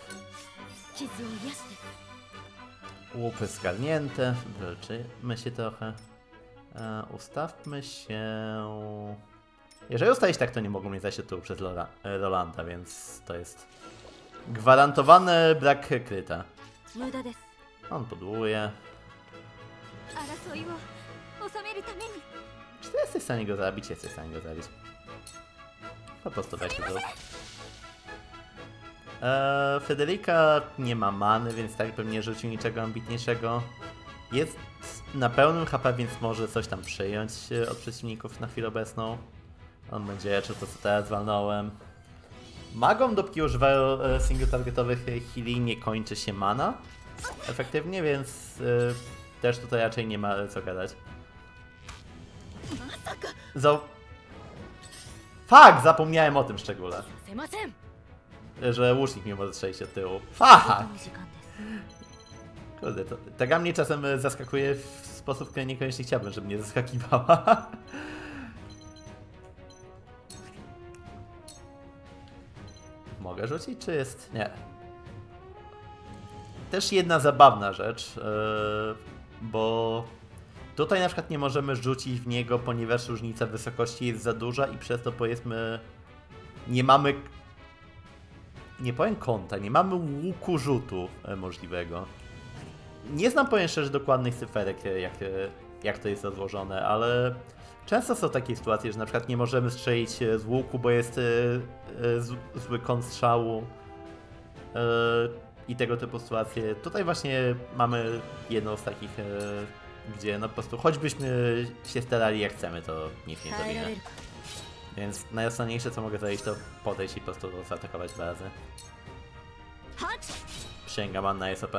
S1: Łupy zgarnięte, wyleczymy się trochę. Ustawmy się... Jeżeli ustawić tak, to nie mogą mnie zajść tu przez Rolanda, więc to jest gwarantowany brak kryta. On podłuje. Czy ty jesteś w stanie go zabić? Jesteś w stanie go zabić. Po prostu weź to. Federica nie ma many, więc tak bym nie rzucił niczego ambitniejszego. Jest na pełnym HP, więc może coś tam przyjąć od przeciwników na chwilę obecną. On będzie leczył to, co teraz walnąłem. Magom, dopóki używają single-targetowych heali, nie kończy się mana efektywnie, więc też tutaj raczej nie ma co gadać. Fuck! Zapomniałem o tym szczególe. Że łucznik mnie może strzelić od tyłu. Fuck! Kurde, ta gra mnie czasem zaskakuje w sposób, który niekoniecznie chciałbym, żeby mnie zaskakiwała. Mogę rzucić, czy jest... Nie. Też jedna zabawna rzecz, bo tutaj na przykład nie możemy rzucić w niego, ponieważ różnica wysokości jest za duża i przez to, powiedzmy, nie mamy... Nie powiem kąta, nie mamy łuku rzutu możliwego. Nie znam, powiem szczerze, dokładnych cyferek, jak to jest rozłożone, ale często są takie sytuacje, że na przykład nie możemy strzelić z łuku, bo jest zły kąt strzału i tego typu sytuacje. Tutaj właśnie mamy jedną z takich, gdzie no po prostu choćbyśmy się starali jak chcemy, to nic nie zrobimy. Więc najostrożniejsze, co mogę zrobić, to podejść i po prostu zaatakować 2 razy. Przysięgam, Anna jest OP.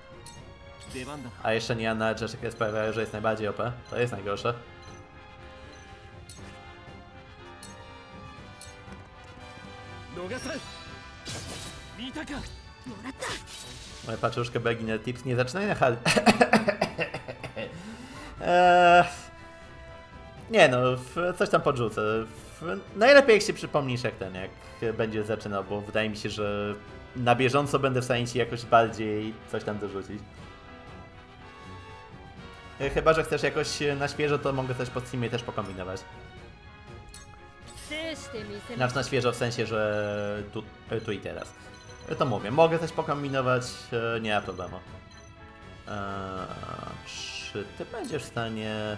S1: A jeszcze nie Anna, rzeczy sprawia, że jest najbardziej OP. To jest najgorsze. Moja paczuszka beginner tips, nie zaczynaj na hard. Nie no, coś tam podrzucę. Najlepiej jak się przypomnisz jak będzie zaczynał, bo wydaje mi się, że na bieżąco będę w stanie ci jakoś bardziej coś tam dorzucić. Chyba że chcesz jakoś na świeżo, to mogę coś po Steamie też pokombinować. Znaczy na świeżo w sensie, że tu i teraz. To mówię, mogę coś pokombinować, nie ma problemu. Czy ty będziesz w stanie...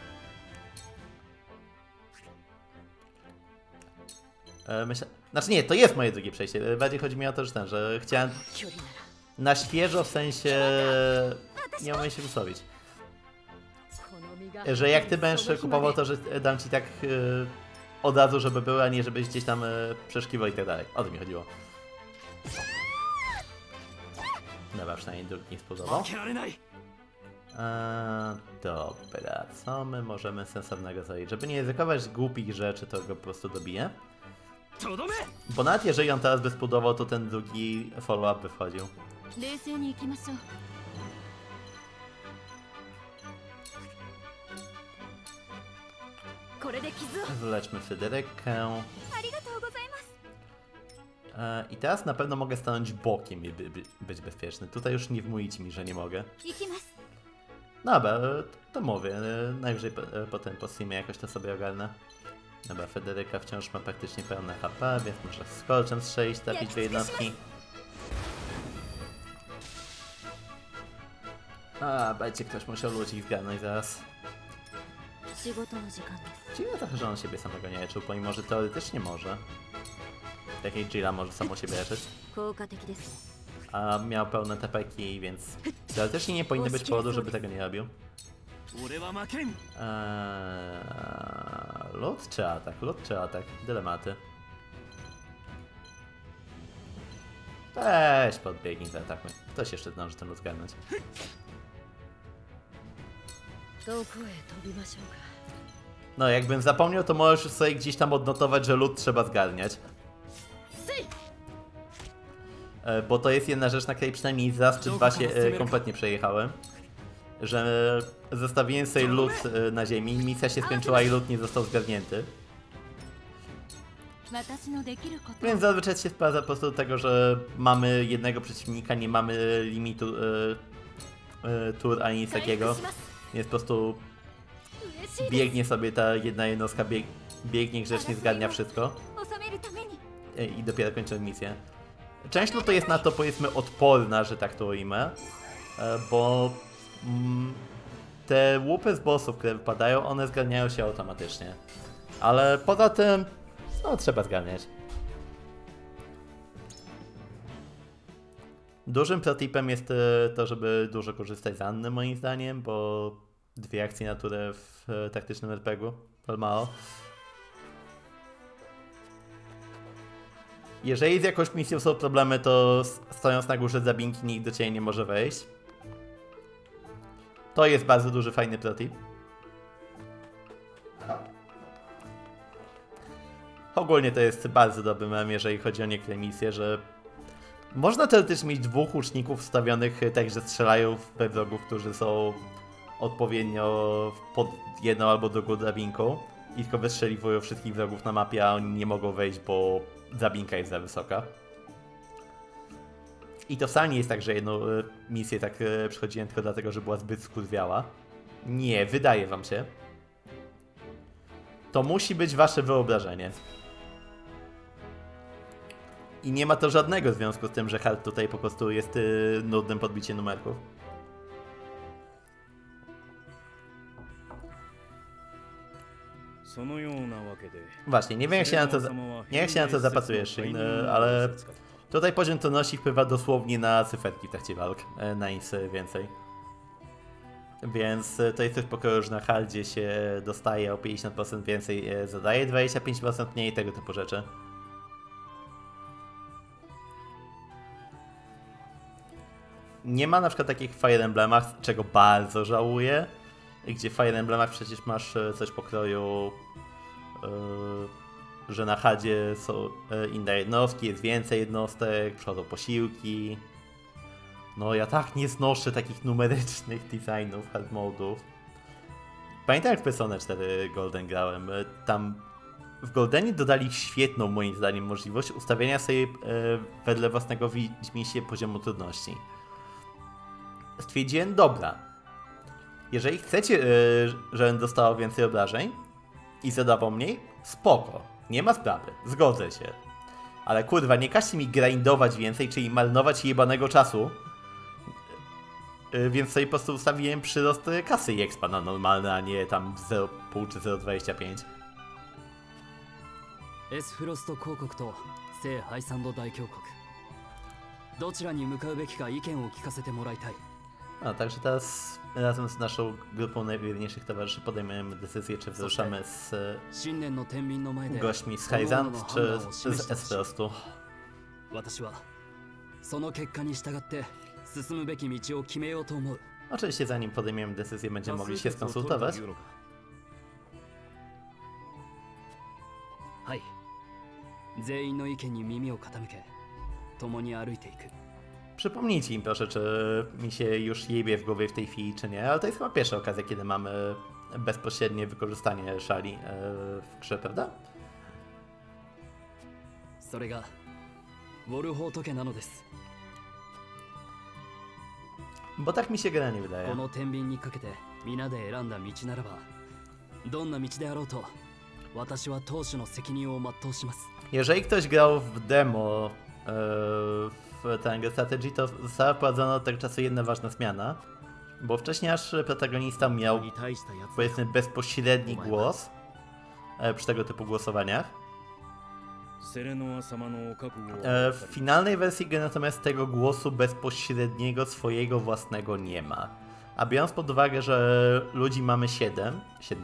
S1: Myślę... Znaczy nie, to jest moje drugie przejście. Bardziej chodzi mi o to, że chciałem na świeżo, w sensie... Nie umiem się wysłowić. że jak ty będziesz kupował to, że dam ci tak od razu, żeby były, a nie żebyś gdzieś tam przeszkiwał i tak dalej. O to mi chodziło. Dobra, przynajmniej drugi nie spodobał. Dobra, co my możemy sensownego zrobić? Żeby nie ryzykować głupich rzeczy, to go po prostu dobiję. Bo nawet jeżeli on teraz by spodobał, to ten drugi follow-up by wchodził. Wyleczmy Fryderykę. I teraz na pewno mogę stanąć bokiem i być bezpieczny. Tutaj już nie wmówicie mi, że nie mogę. Dobra, to mówię. Najwyżej potem po streamie jakoś to sobie ogarnę. Dobra, Fryderyka wciąż ma praktycznie pełne HP, więc muszę z kolczem strzelić, trafić dwie jednostki. Będzie ktoś musiał ludzi zgarnąć zaraz. Dziwne trochę, że on siebie samego nie leczył, pomimo że teoretycznie może. Jak i Jira może samo siebie leczyć. A miał pełne TPki, więc teoretycznie nie powinno być powodu, żeby tego nie robił. Lód czy atak? Lód czy atak? Dylematy. Weź podbiegnij, zaatakuj. Ktoś jeszcze zdąży ten lód zgarnąć. No, jakbym zapomniał, to możesz sobie gdzieś tam odnotować, że lód trzeba zgarniać. Bo to jest jedna rzecz, na której przynajmniej raz czy dwa się kompletnie przejechałem. Że zostawiłem sobie lód na ziemi, misja się skończyła i lód nie został zgarnięty. Więc zazwyczaj się sprawdza po prostu do tego, że mamy jednego przeciwnika, nie mamy limitu tur ani nic takiego. Więc po prostu biegnie sobie ta jedna jednostka, biegnie grzecznie, zgarnia wszystko. I dopiero kończymy misję. Część lutu jest na to, powiedzmy, odporna, że tak to ujmę, bo te łupy z bossów, które wypadają, one zgarniają się automatycznie. Ale poza tym, no trzeba zgarniać. Dużym protipem jest to, żeby dużo korzystać z Anny, moim zdaniem, bo dwie akcje natury w taktycznym RPG-u, mało. Jeżeli z jakąś misją są problemy, to stojąc na górze drabinki nikt do ciebie nie może wejść. To jest bardzo duży, fajny protip. Ogólnie to jest bardzo dobry mem, jeżeli chodzi o niektóre misje, że można teoretycznie mieć dwóch łuczników wstawionych tak, że strzelają we wrogów, którzy są odpowiednio pod jedną albo drugą drabinką i tylko wystrzeliwują wszystkich wrogów na mapie, a oni nie mogą wejść, bo drabinka jest za wysoka. I to wcale nie jest tak, że jedną misję tak przechodziłem tylko dlatego, że była zbyt skurwiała. Nie, wydaje wam się. To musi być wasze wyobrażenie. I nie ma to żadnego związku z tym, że hard tutaj po prostu jest nudnym podbiciem numerków. Właśnie, nie wiem jak się na to zapatrujesz, Shin, ale tutaj poziom trudności wpływa dosłownie na cyferki w trakcie walk, na nic więcej. Więc to jest coś pokoju, że na hardzie się dostaje o 50% więcej, zadaje 25% mniej, tego typu rzeczy. Nie ma na przykład takich w Fire Emblemach, czego bardzo żałuję, gdzie w Fire Emblemach przecież masz coś pokroju, że na hardzie są inne jednostki, jest więcej jednostek, przychodzą posiłki. No ja tak nie znoszę takich numerycznych designów hard mode'ów. Pamiętam jak w Persona 4 Golden grałem, tam w Goldenie dodali świetną moim zdaniem możliwość ustawiania sobie wedle własnego widzimisię poziomu trudności. Stwierdziłem, dobra, jeżeli chcecie, żebym dostał więcej obrażeń i zadawał mniej, spoko, nie ma sprawy, zgodzę się. Ale kurwa, nie każcie mi grindować więcej, czyli marnować jebanego czasu. Więc sobie po prostu ustawiłem przyrost kasy i expa na normalne, a nie tam 0,5 czy 0,25.
S3: エスフロスト公国と聖ハイサンド大教国どちらに向かうべきか意見を聞かせてもらいたい
S1: No, także teraz razem z naszą grupą najwierniejszych towarzyszy podejmujemy decyzję, czy wyruszamy z gośćmi z Haizand, czy z Esfrostu.
S3: 私はその結果に従って進むべき道を決めようと思う。
S1: Oczywiście zanim podejmiemy decyzję, będziemy mogli się skonsultować.
S3: はい。全員の意見に耳を傾け、共に歩いていく。
S1: Przypomnijcie im proszę, czy mi się już jebie w głowie w tej chwili, czy nie, ale to jest chyba pierwsza okazja, kiedy mamy bezpośrednie wykorzystanie szali w grze, prawda?
S3: それがウォルホート家なのです。
S1: Bo tak mi się generalnie
S3: こ
S1: wydaje.
S3: の天秤にかけて皆で選んだ道ならば、どんな道であろうと私は当主の責任を全うします。
S1: Jeżeli ktoś grał w demo w Triangle Strategy, to została wprowadzona od tego czasu jedna ważna zmiana, bo wcześniej aż protagonista miał, powiedzmy, bezpośredni głos przy tego typu głosowaniach. W finalnej wersji gry natomiast tego głosu bezpośredniego swojego własnego nie ma. A biorąc pod uwagę, że ludzi mamy 7,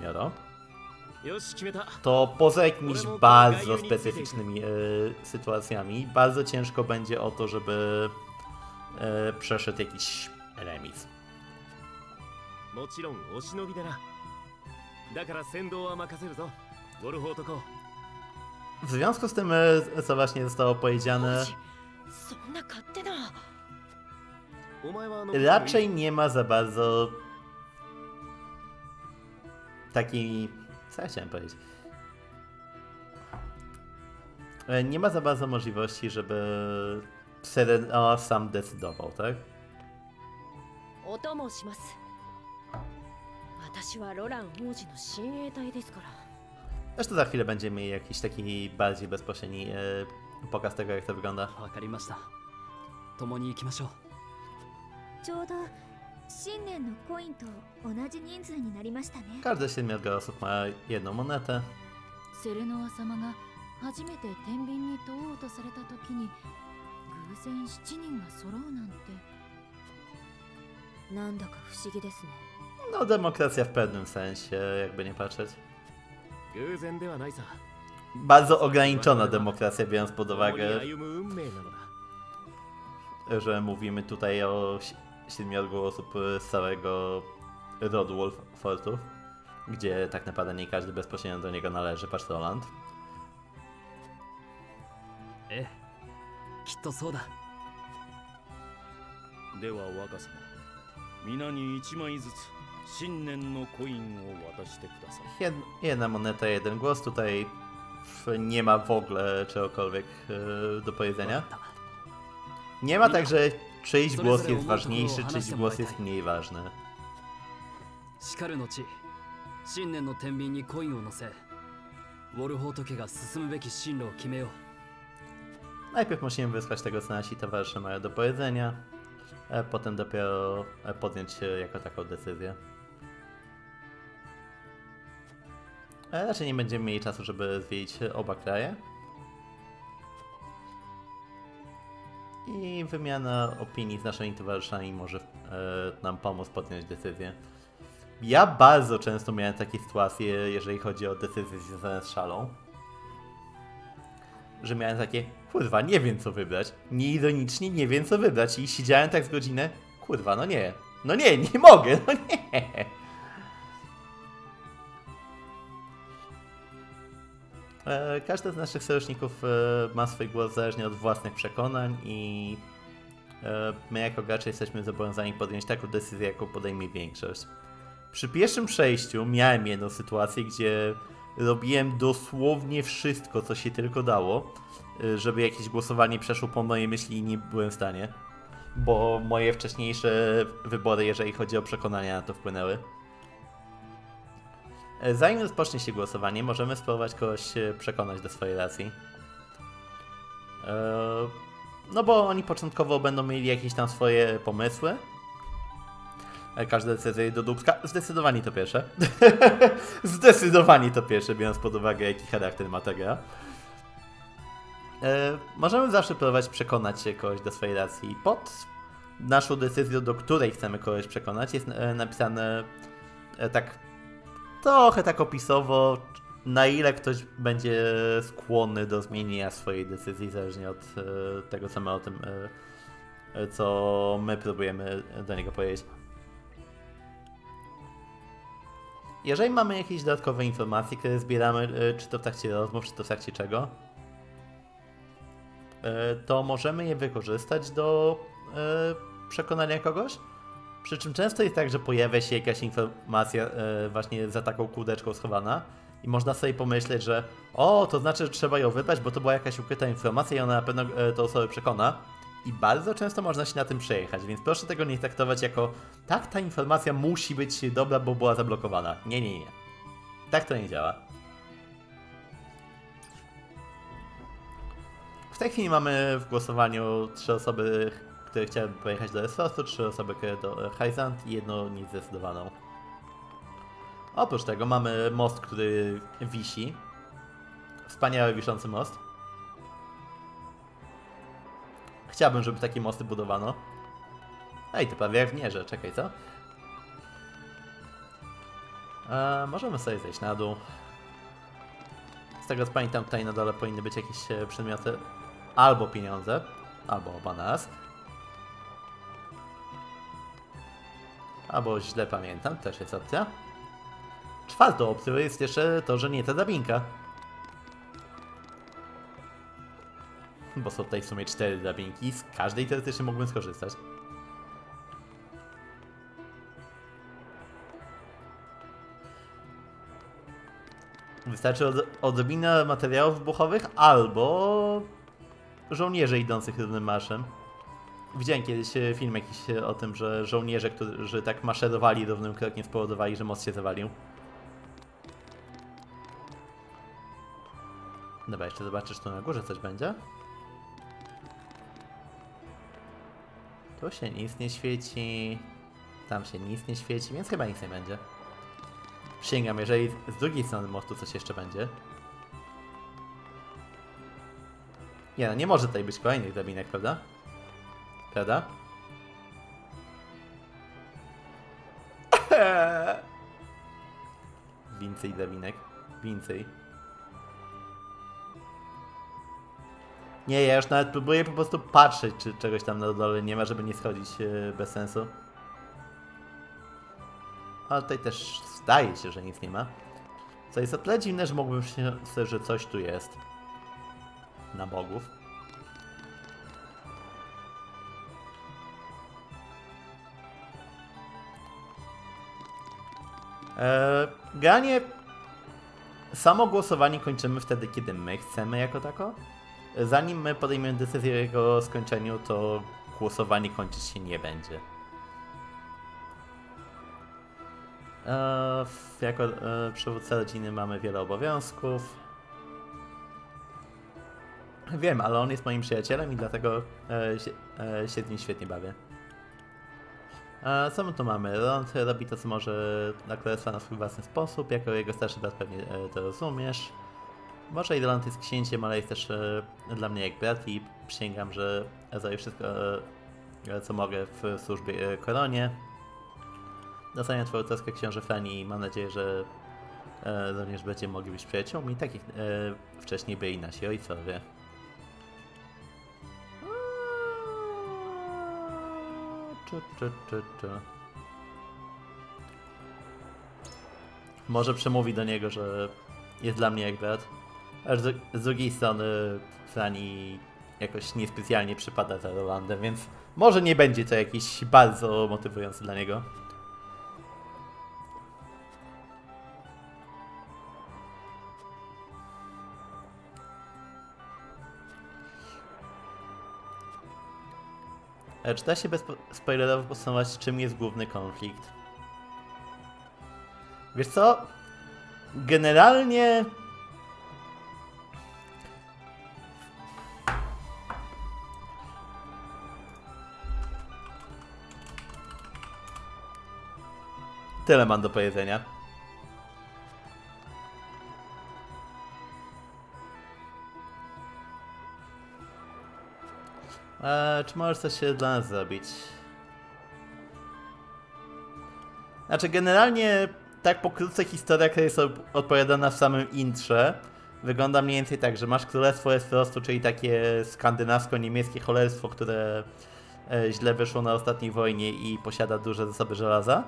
S1: to poza jakimiś bardzo specyficznymi sytuacjami, bardzo ciężko będzie o to, żeby przeszedł jakiś remis. W związku z tym, co właśnie zostało powiedziane, raczej nie ma za bardzo takiej... Co ja chciałem powiedzieć? Nie ma za bardzo możliwości, żeby Serena sam decydował, tak? Zresztą za chwilę będziemy mieli jakiś taki bardziej bezpośredni pokaz tego, jak to wygląda.
S3: わかりました。共に行きましょう。
S6: ちょうど新年のコインと同じ人数になりましたね。
S1: Każde 7 osób ma jedną monetę.
S7: セレノア様が初めて天秤に問おうとされた時に偶然7人が揃うなんて
S6: なんだか不思議ですね。
S1: No, demokracja w pewnym sensie, jakby nie patrzeć. Bardzo ograniczona demokracja, biorąc pod uwagę, że mówimy tutaj o 7 osób z całego rodu Wolfortów, gdzie tak naprawdę nie każdy bezpośrednio do niego należy, patrz Roland.
S3: きっとそうだ。
S5: では若様、皆に1枚ずつ新年のコインを渡してください。
S1: Jedna moneta, jeden głos. Tutaj nie ma w ogóle czegokolwiek do powiedzenia. Nie ma tak, że czyjś głos jest ważniejszy, czyjś głos jest mniej ważny.
S3: しかるのち、新年の天秤にコインを乗せ、ウォルホート家が進むべき進路を決めよう。
S1: Najpierw musimy wysłać tego, co nasi towarzysze mają do powiedzenia, a potem dopiero podjąć jako taką decyzję. Ale raczej nie będziemy mieli czasu, żeby zwiedzić oba kraje. I wymiana opinii z naszymi towarzyszami może nam pomóc podjąć decyzję. Ja bardzo często miałem takie sytuacje, jeżeli chodzi o decyzje związane z szalą, że miałem takie, kurwa, nie wiem co wybrać. Nieironicznie nie wiem co wybrać i siedziałem tak z godzinę, kurwa, no nie mogę, no nie. Każdy z naszych sojuszników ma swój głos zależnie od własnych przekonań i my jako gracze jesteśmy zobowiązani podjąć taką decyzję, jaką podejmie większość. Przy pierwszym przejściu miałem jedną sytuację, gdzie robiłem dosłownie wszystko, co się tylko dało, żeby jakieś głosowanie przeszło po mojej myśli i nie byłem w stanie, bo moje wcześniejsze wybory, jeżeli chodzi o przekonania, na to wpłynęły. Zanim rozpocznie się głosowanie, możemy spróbować kogoś przekonać do swojej racji. No bo oni początkowo będą mieli jakieś tam swoje pomysły. Każda decyzja do dupska. Zdecydowanie to pierwsze. Zdecydowanie to pierwsze, biorąc pod uwagę, jaki charakter ma ta gra. Możemy zawsze próbować przekonać się kogoś do swojej racji pod naszą decyzją, do której chcemy kogoś przekonać, jest napisane tak trochę tak opisowo, na ile ktoś będzie skłonny do zmienienia swojej decyzji, zależnie od tego, co my o tym, co my próbujemy do niego powiedzieć. Jeżeli mamy jakieś dodatkowe informacje, które zbieramy, czy to w trakcie rozmów, czy to w trakcie czego, to możemy je wykorzystać do przekonania kogoś. Przy czym często jest tak, że pojawia się jakaś informacja właśnie za taką kółdeczką schowana i można sobie pomyśleć, że o, to znaczy, że trzeba ją wybrać, bo to była jakaś ukryta informacja i ona na pewno tę osobę przekona. I bardzo często można się na tym przejechać, więc proszę tego nie traktować jako tak, ta informacja musi być dobra, bo była zablokowana. Nie, nie, nie. Tak to nie działa. W tej chwili mamy w głosowaniu 3 osoby, które chciałyby pojechać do Esfortu, 3 osoby, które do Hyzant i jedną niezdecydowaną. Oprócz tego mamy most, który wisi. Wspaniały wiszący most. Chciałbym, żeby takie mosty budowano. Ej, to prawie jak w Nierze, czekaj, co? Możemy sobie zejść na dół. Z tego co pamiętam, tutaj na dole powinny być jakieś przedmioty. Albo pieniądze, albo oba naraz. Albo źle pamiętam, też jest opcja. Czwartą opcją jest jeszcze to, że nie ta drabinka. Bo są tutaj w sumie 4 drabinki, z każdej teoretycznie mógłbym skorzystać. Wystarczy odrobina materiałów wybuchowych albo żołnierzy idących równym marszem. Widziałem kiedyś film jakiś o tym, że żołnierze, którzy tak maszerowali równym krokiem, spowodowali, że most się zawalił. Dobra, jeszcze zobaczysz, tu na górze coś będzie. Tu się nic nie świeci. Tam się nic nie świeci, więc chyba nic nie będzie. Przysięgam, jeżeli z drugiej strony mostu coś jeszcze będzie. Nie no, nie może tutaj być kolejnych drabinek, prawda? Prawda? Więcej drabinek. Więcej. Nie, ja już nawet próbuję po prostu patrzeć, czy czegoś tam na dole nie ma, żeby nie schodzić bez sensu. Ale tutaj też zdaje się, że nic nie ma. Co jest o tyle dziwne, że mógłbym się, że coś tu jest. Na bogów. Granie... Samo głosowanie kończymy wtedy, kiedy my chcemy jako tako. Zanim my podejmiemy decyzję o jego skończeniu, to głosowanie kończyć się nie będzie. Jako przywódca rodziny mamy wiele obowiązków. Wiem, ale on jest moim przyjacielem i dlatego się z nim świetnie bawię. Co my tu mamy? Rond robi to, co może dla królestwa na swój własny sposób. Jako jego starszy brat pewnie to rozumiesz. Może Irland jest księciem, ale jest też dla mnie jak brat i przysięgam, że zrobię wszystko, co mogę w służbie koronie. Doceniam twoją troskę, książę Frani, i mam nadzieję, że również będziemy mogli być przyjaciółmi, tak jak wcześniej byli nasi ojcowie. Może przemówi do niego, że jest dla mnie jak brat. Aż z drugiej strony Frani jakoś niespecjalnie przypada za Rolandem, więc może nie będzie to jakiś bardzo motywujący dla niego. Czy da się bez spoilerowo podsumować, czym jest główny konflikt? Wiesz co? Generalnie... Tyle mam do powiedzenia. Czy możesz coś dla nas zrobić? Znaczy generalnie tak pokrótce historia, która jest odpowiadana w samym intrze, wygląda mniej więcej tak, że masz Królestwo Westerosu, czyli takie skandynawsko-niemieckie cholerstwo, które źle wyszło na ostatniej wojnie i posiada duże zasoby żelaza.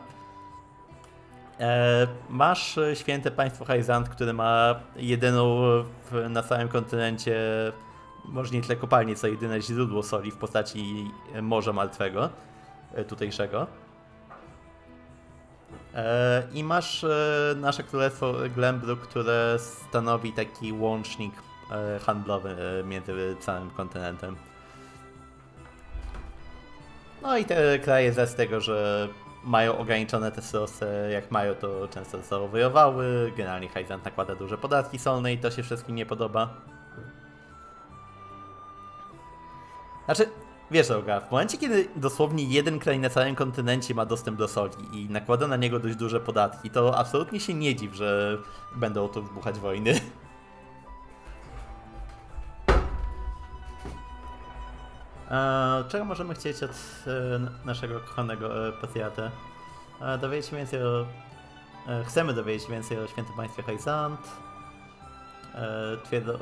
S1: Masz święte państwo Hyzant, które ma jedyną na całym kontynencie, może nie tyle kopalnię, co jedyne źródło soli w postaci Morza Martwego, tutejszego. I masz nasze królestwo Glenbrook, które stanowi taki łącznik handlowy między całym kontynentem. No i te kraje z tego, że mają ograniczone te surowce, jak mają, to często ze sobą wojowały. Generalnie Hyzant nakłada duże podatki solne i to się wszystkim nie podoba. Znaczy, wiesz, Olga, w momencie, kiedy dosłownie jeden kraj na całym kontynencie ma dostęp do soli i nakłada na niego dość duże podatki, to absolutnie się nie dziw, że będą o to wybuchać wojny. Czego możemy chcieć od naszego kochanego patriarchy? Dowiedzieć się więcej o... Chcemy dowiedzieć się więcej o świętym państwie Hyzant. Twierdzą,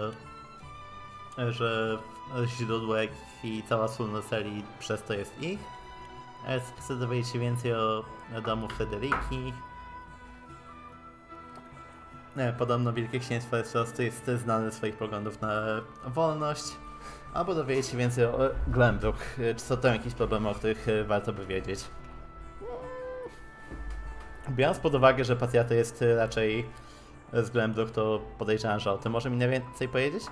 S1: że źródło, jak i cała sól Noseli przez to jest ich. Chcę dowiedzieć się więcej o domu Frederiki. Podobno Wielkie Księstwo Westerosu jest znane ze swoich poglądów na wolność. Albo dowiedzieć się więcej o Glenbrook. Czy są tam jakieś problemy, o których warto by wiedzieć? Biorąc pod uwagę, że patriarcha jest raczej z Glenbrook, to podejrzewam, że o tym może mi najwięcej powiedzieć?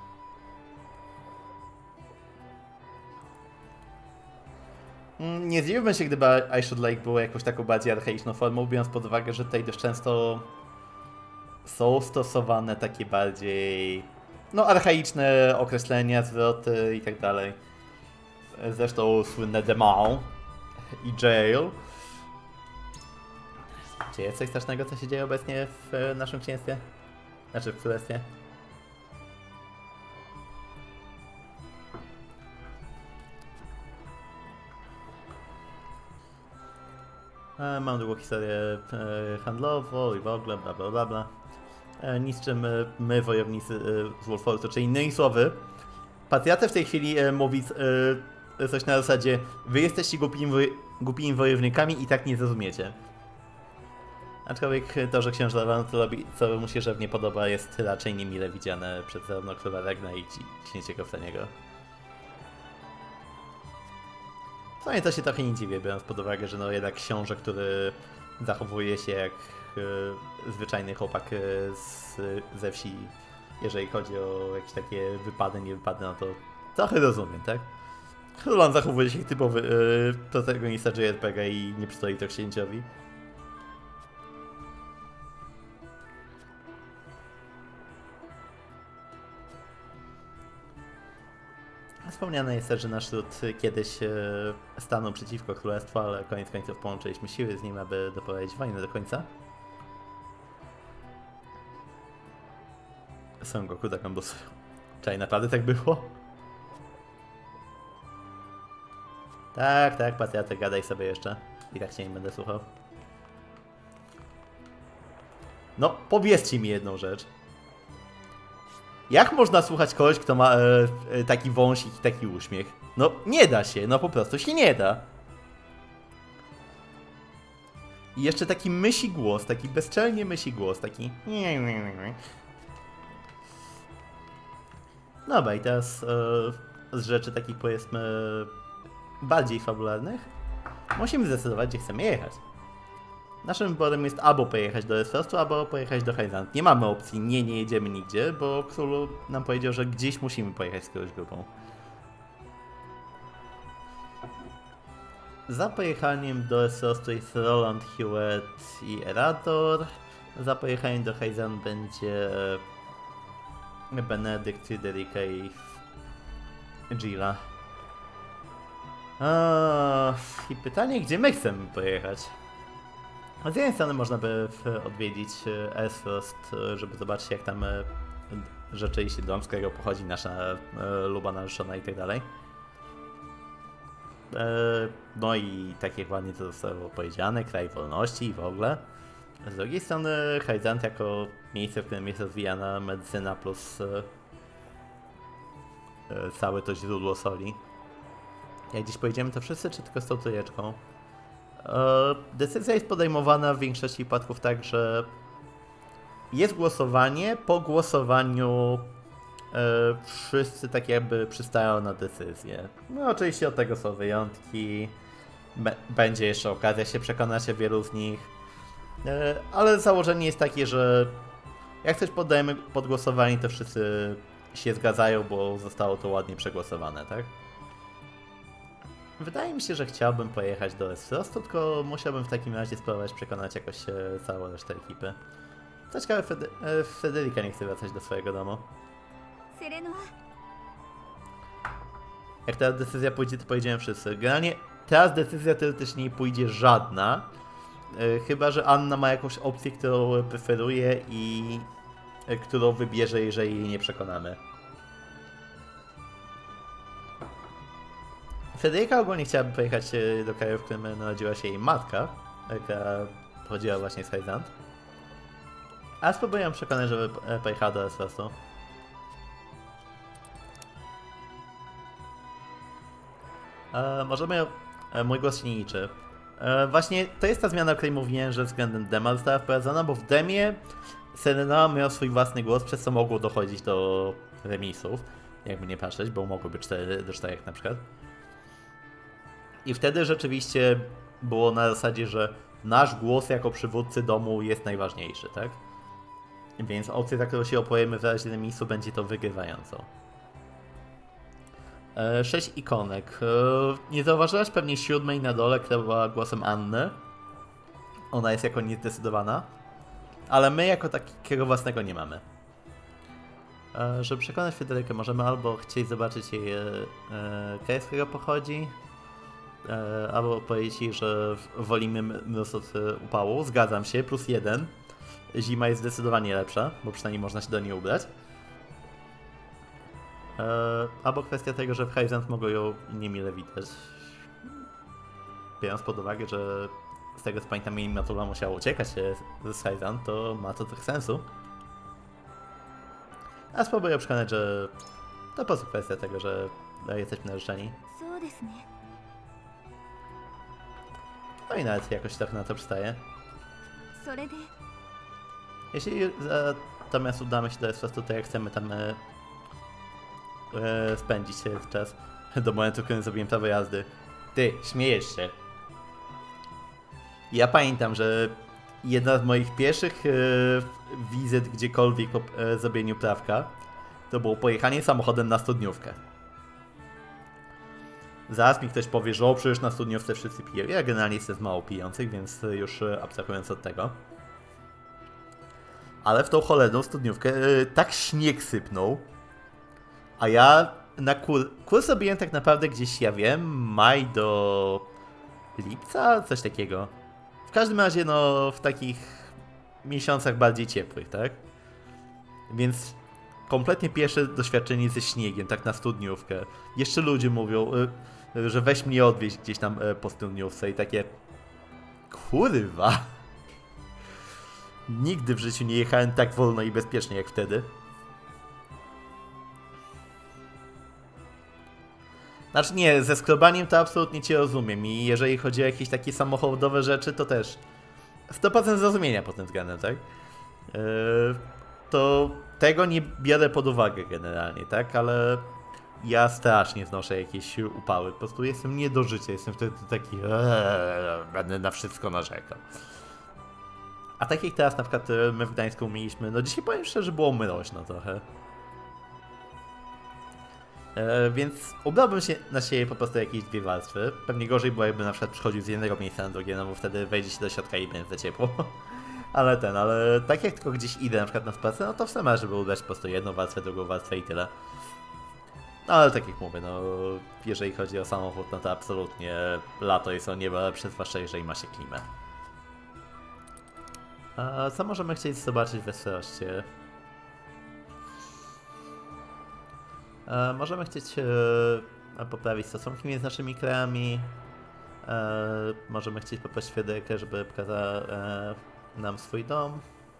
S1: Nie zdziwiłbym się, gdyby Ashwood Lake było jakąś taką bardziej archaiczną formą, biorąc pod uwagę, że tutaj dość często są stosowane takie bardziej, no, archaiczne określenia, zwroty i tak dalej. Zresztą słynne Demau i Jail. Czy jest coś strasznego, co się dzieje obecnie w naszym księstwie? Znaczy w królestwie? Mam długą historię handlową i w ogóle, bla bla bla bla. Niczym my, wojownicy z Wolfortu, czyli innymi słowy, patriarcha w tej chwili mówi coś na zasadzie: wy jesteście głupimi wojownikami i tak nie zrozumiecie. Aczkolwiek to, że książę Lawan to robi, co mu się żywnie podoba, jest raczej niemile widziane przez zarówno króla Ragna i księcia Koftaniego. W sumie to się trochę nie dziwię, biorąc pod uwagę, że no jednak książę, który zachowuje się jak zwyczajny chłopak ze wsi, jeżeli chodzi o jakieś takie wypady, nie wypady, no to trochę rozumiem, tak? Królan zachowuje się jak typowy protagonista JRPG i nie przystoi to księciowi. Wspomniane jest też, że nasz lud kiedyś stanął przeciwko królestwu, ale koniec końców połączyliśmy siły z nim, aby doprowadzić wojnę do końca. Son Goku taką bosują. Czaj, naprawdę tak było? Tak, tak, patriarcha, gadaj sobie jeszcze. I tak cię nie będę słuchał. No, powiedzcie mi jedną rzecz. Jak można słuchać kogoś, kto ma taki wąsik i taki uśmiech? No, nie da się, no po prostu się nie da. I jeszcze taki mysi głos, taki bezczelnie mysi głos, taki... Dobra, i teraz z rzeczy takich, powiedzmy, bardziej fabularnych, musimy zdecydować, gdzie chcemy jechać. Naszym wyborem jest albo pojechać do Westerosu, albo pojechać do Hyzant. Nie mamy opcji, nie jedziemy nigdzie, bo król nam powiedział, że gdzieś musimy pojechać z którąś grupą. Za pojechaniem do Westerosu jest Roland, Hewitt i Erator. Za pojechaniem do Hyzant będzie Benedykt, Friederika i Gila. I pytanie, gdzie my chcemy pojechać? Z jednej strony można by odwiedzić Esfrost, żeby zobaczyć, jak tam rzeczywiście dom, z którego pochodzi nasza luba narzeczona i tak dalej. No i tak jak ładnie to zostało powiedziane, kraj wolności i w ogóle. Z drugiej strony Hyzant jako miejsce, w którym jest rozwijana medycyna plus całe to źródło soli. Jak gdzieś pojedziemy, to wszyscy, czy tylko z tą trójeczką? Decyzja jest podejmowana w większości przypadków tak, że jest głosowanie, po głosowaniu wszyscy tak jakby przystają na decyzję. No oczywiście od tego są wyjątki, będzie jeszcze okazja się przekonać o wielu z nich, ale założenie jest takie, że jak coś poddajemy pod głosowanie, to wszyscy się zgadzają, bo zostało to ładnie przegłosowane, tak? Wydaje mi się, że chciałbym pojechać do Westerosu, tylko musiałbym w takim razie spróbować przekonać jakoś całą resztę ekipy. Co ciekawe, Federica nie chce wracać do swojego domu. Jak teraz decyzja pójdzie, to pojedziemy wszyscy. Generalnie teraz decyzja teoretycznie nie pójdzie żadna. Chyba że Anna ma jakąś opcję, którą preferuje i którą wybierze, jeżeli jej nie przekonamy. Federica ogólnie chciałaby pojechać do kraju, w którym narodziła się jej matka, która pochodziła właśnie z Hyzant. A spróbuję przekonać, żeby pojechała do Westerosu. Możemy... Mój głos się nie liczy. Właśnie to jest ta zmiana, o której mówiłem, że względem Dema została wprowadzona, bo w Demie Serena miał swój własny głos, przez co mogło dochodzić do remisów, jakby nie patrzeć, bo mogłoby 4-4 na przykład. I wtedy rzeczywiście było na zasadzie, że nasz głos jako przywódcy domu jest najważniejszy, tak? Więc opcja, za którą się opłajemy w razie remisu, będzie to wygrywającą. 6 ikonek. Nie zauważyłaś pewnie 7 na dole, która była głosem Anny. Ona jest jako niezdecydowana. Ale my jako takiego własnego nie mamy. Żeby przekonać Federikę, możemy albo chcieć zobaczyć jej kraj, z którego pochodzi, albo powiedzieć jej, że wolimy mróz od upału. Zgadzam się, +1. Zima jest zdecydowanie lepsza, bo przynajmniej można się do niej ubrać. Albo kwestia tego, że w Hyzant mogą ją niemile widać. Biorąc pod uwagę, że z tego co pamiętam Matula musiała uciekać z Hyzant, to ma to trochę sensu. A spróbuję przekonać, że to po prostu kwestia tego, że jesteśmy narzeczeni. No i nawet jakoś trochę na to przystaje. Jeśli natomiast udamy się do Westerosu, to jak chcemy tam spędzić czas do momentu, w którym zrobiłem prawo jazdy. Ty, śmiejesz się. Ja pamiętam, że jedna z moich pierwszych wizyt gdziekolwiek po zrobieniu prawka to było pojechanie samochodem na studniówkę. Zaraz mi ktoś powie, że przecież na studniówce wszyscy piją. Ja generalnie jestem z mało pijących, więc już abstrahując od tego. Ale w tą cholerną studniówkę tak śnieg sypnął. A ja na kurs robiłem tak naprawdę gdzieś, ja wiem, maj do lipca, coś takiego. W każdym razie, no, w takich miesiącach bardziej ciepłych, tak? Więc kompletnie pierwsze doświadczenie ze śniegiem, tak na studniówkę. Jeszcze ludzie mówią, że weź mnie odwieźć gdzieś tam po studniówce i takie... Kurwa! Nigdy w życiu nie jechałem tak wolno i bezpiecznie jak wtedy. Znaczy nie, ze skrobaniem to absolutnie cię rozumiem i jeżeli chodzi o jakieś takie samochodowe rzeczy, to też 100% zrozumienia pod tym względem, tak? To tego nie biorę pod uwagę generalnie, tak? Ale ja strasznie znoszę jakieś upały, po prostu jestem nie do życia, jestem wtedy taki będę na wszystko narzekał. A tak jak teraz na przykład my w Gdańsku mieliśmy, no dzisiaj powiem szczerze, że było mroźno trochę. Więc ubrałbym się na siebie po prostu jakieś 2 warstwy. Pewnie gorzej było, jakby na przykład przychodził z jednego miejsca na drugie, no bo wtedy wejdzie się do środka i będzie za ciepło. ale tak jak tylko gdzieś idę na przykład na spacer, no to w sumie, żeby ubrać po prostu jedną warstwę, drugą warstwę i tyle. No ale tak jak mówię, no jeżeli chodzi o samochód, no to absolutnie lato jest o niebo lepsze, zwłaszcza jeżeli ma się klimę. A co możemy chcieć zobaczyć w Westerosie? Możemy chcieć poprawić stosunki między naszymi krajami. Możemy chcieć poprosić Fryderykę, żeby pokazała nam swój dom.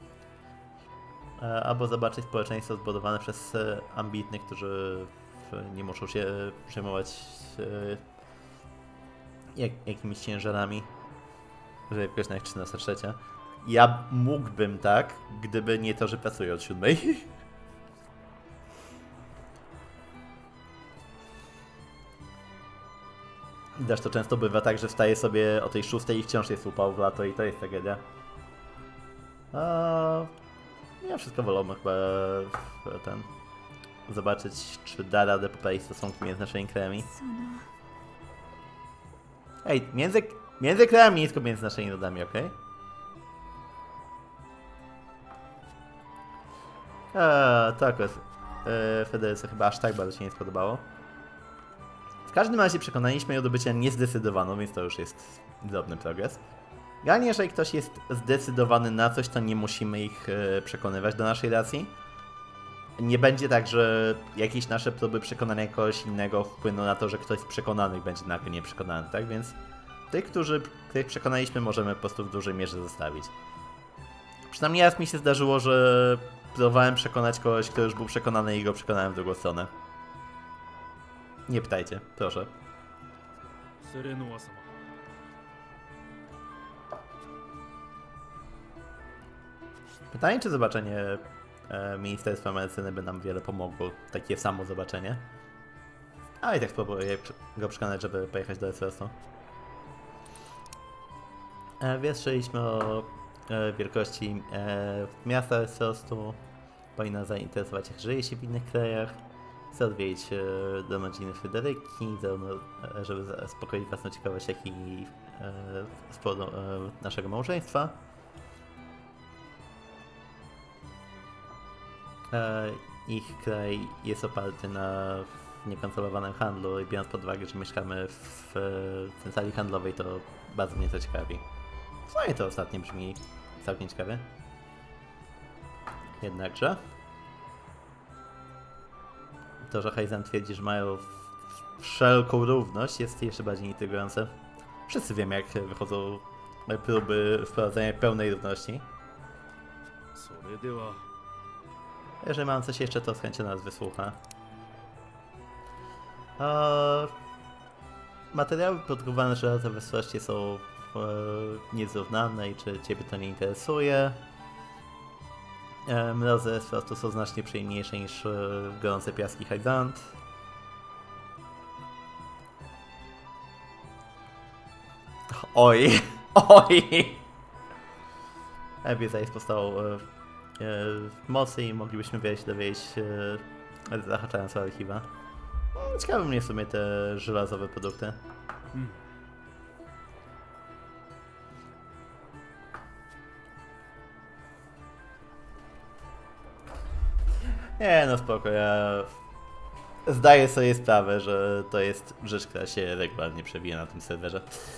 S1: Albo zobaczyć społeczeństwo zbudowane przez ambitnych, którzy nie muszą się przejmować jakimiś ciężarami, żeby jakoś na 13:03. Ja mógłbym tak, gdyby nie to, że pracuję od 7. Też to często bywa tak, że wstaję sobie o tej 6 i wciąż jest upał w lato i to jest tragedia. Ja wszystko wolałbym chyba zobaczyć, czy da radę poprawić stosunki między naszymi krajami. Ej, między krajami, nie tylko między naszymi rodami, okej? Tak, Federyce chyba aż tak bardzo się nie spodobało. W każdym razie przekonaliśmy ją do bycia niezdecydowaną, więc to już jest drobny progres. Generalnie, jeżeli ktoś jest zdecydowany na coś, to nie musimy ich przekonywać do naszej racji. Nie będzie tak, że jakieś nasze próby przekonania kogoś innego wpłyną na to, że ktoś z przekonanych będzie nagle nieprzekonany, tak? Więc tych, których przekonaliśmy, możemy po prostu w dużej mierze zostawić. Przynajmniej raz mi się zdarzyło, że próbowałem przekonać kogoś, kto już był przekonany i go przekonałem w drugą stronę. Nie pytajcie, proszę. Pytanie, czy zobaczenie Ministerstwa Medycyny by nam wiele pomogło. Takie samo zobaczenie. A i tak spróbuję go przekonać, żeby pojechać do Eswesto. Wierszyliśmy o wielkości miasta Eswestu. Powinna zainteresować, jak żyje się w innych krajach. Chcę odwiedzić dom rodziny Fryderyki, żeby zaspokoić własną ciekawość, jak i z powodu naszego małżeństwa. Ich kraj jest oparty na niekontrolowanym handlu i biorąc pod uwagę, że mieszkamy w centrali handlowej, to bardzo mnie to ciekawi. No i to ostatnie brzmi całkiem ciekawie. Jednakże to, że Heizan twierdzi, że mają wszelką równość, jest jeszcze bardziej intrygujące. Wszyscy wiemy, jak wychodzą próby wprowadzenia pełnej równości. Jeżeli mam coś jeszcze, to z chęcią nas wysłucha. Materiały produkowane żelazo we Esweście są niezrównane i czy Ciebie to nie interesuje? Mrozy Eswestu są znacznie przyjemniejsze niż gorące piaski Highland. Oj! Oj! Wiedza jest powstała w mocy i moglibyśmy dowiedzieć zahaczając o archiwa. Ciekawe mnie w sumie te żelazowe produkty. Nie no spoko, ja zdaję sobie sprawę, że to jest rzecz, która się regularnie przewija na tym serwerze.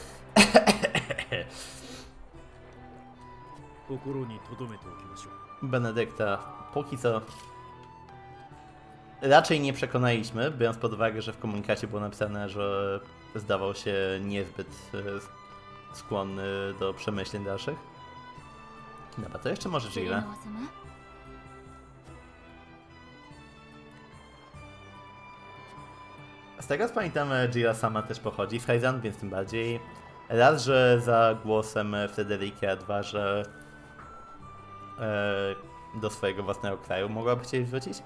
S1: Benedykta, póki co raczej nie przekonaliśmy, biorąc pod uwagę, że w komunikacie było napisane, że zdawał się niezbyt skłonny do przemyśleń dalszych. Dobra, to jeszcze może Jira. Z tego co pamiętamy, Jira sama też pochodzi z Heizan, więc tym bardziej. Raz, że za głosem Fryderyki, a dwa, że do swojego własnego kraju mogłaby chcieć wrócić.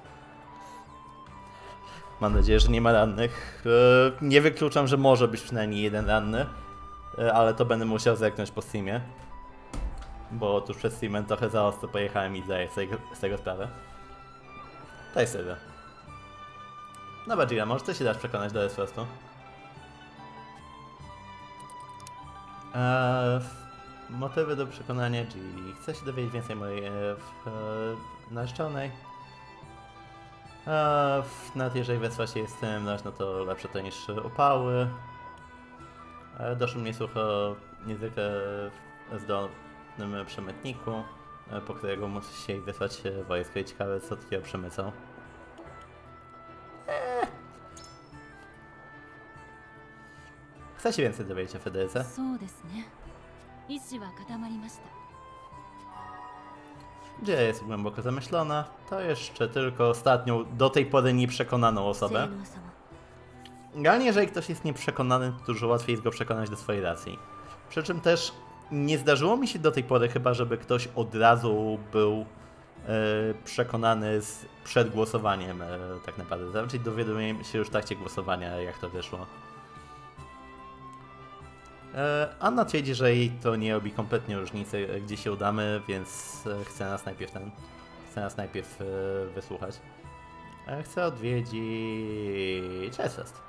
S1: Mam nadzieję, że nie ma rannych. Nie wykluczam, że może być przynajmniej jeden ranny, ale to będę musiał zerknąć po streamie. Bo tuż przed streamem trochę za ostro pojechałem i zdaję z tego sprawę. To jest tyle. Dobra, Jira, może ty się dasz przekonać do Eswestu? Motywy do przekonania Gili. Chcę się dowiedzieć więcej o mojej narzeczonej. Nawet jeżeli w Esweście jest mroźno, no to lepsze to niż upały. Doszło mnie słuch o niezwykle zdolnym przemytniku, po którego musi się wysłać wojsko i ciekawe, co takiego przemycą. Chce się więcej dowiedzieć o Federyce.
S7: そうですね。意志は固まりました。
S1: Dzieja jest głęboko zamyślona. To jeszcze tylko ostatnią, do tej pory nieprzekonaną
S6: 性
S1: osobę.
S6: 能様
S1: Generalnie, jeżeli ktoś jest nieprzekonany, to dużo łatwiej jest go przekonać do swojej racji. Przy czym też nie zdarzyło mi się do tej pory chyba, żeby ktoś od razu był przekonany przed głosowaniem tak naprawdę. Raczej dowiadujemy się już w trakcie głosowania, jak to wyszło. Anna twierdzi, że jej to nie robi kompletnie różnicy, gdzie się udamy, więc chce nas najpierw wysłuchać. Chcę odwiedzić Esest.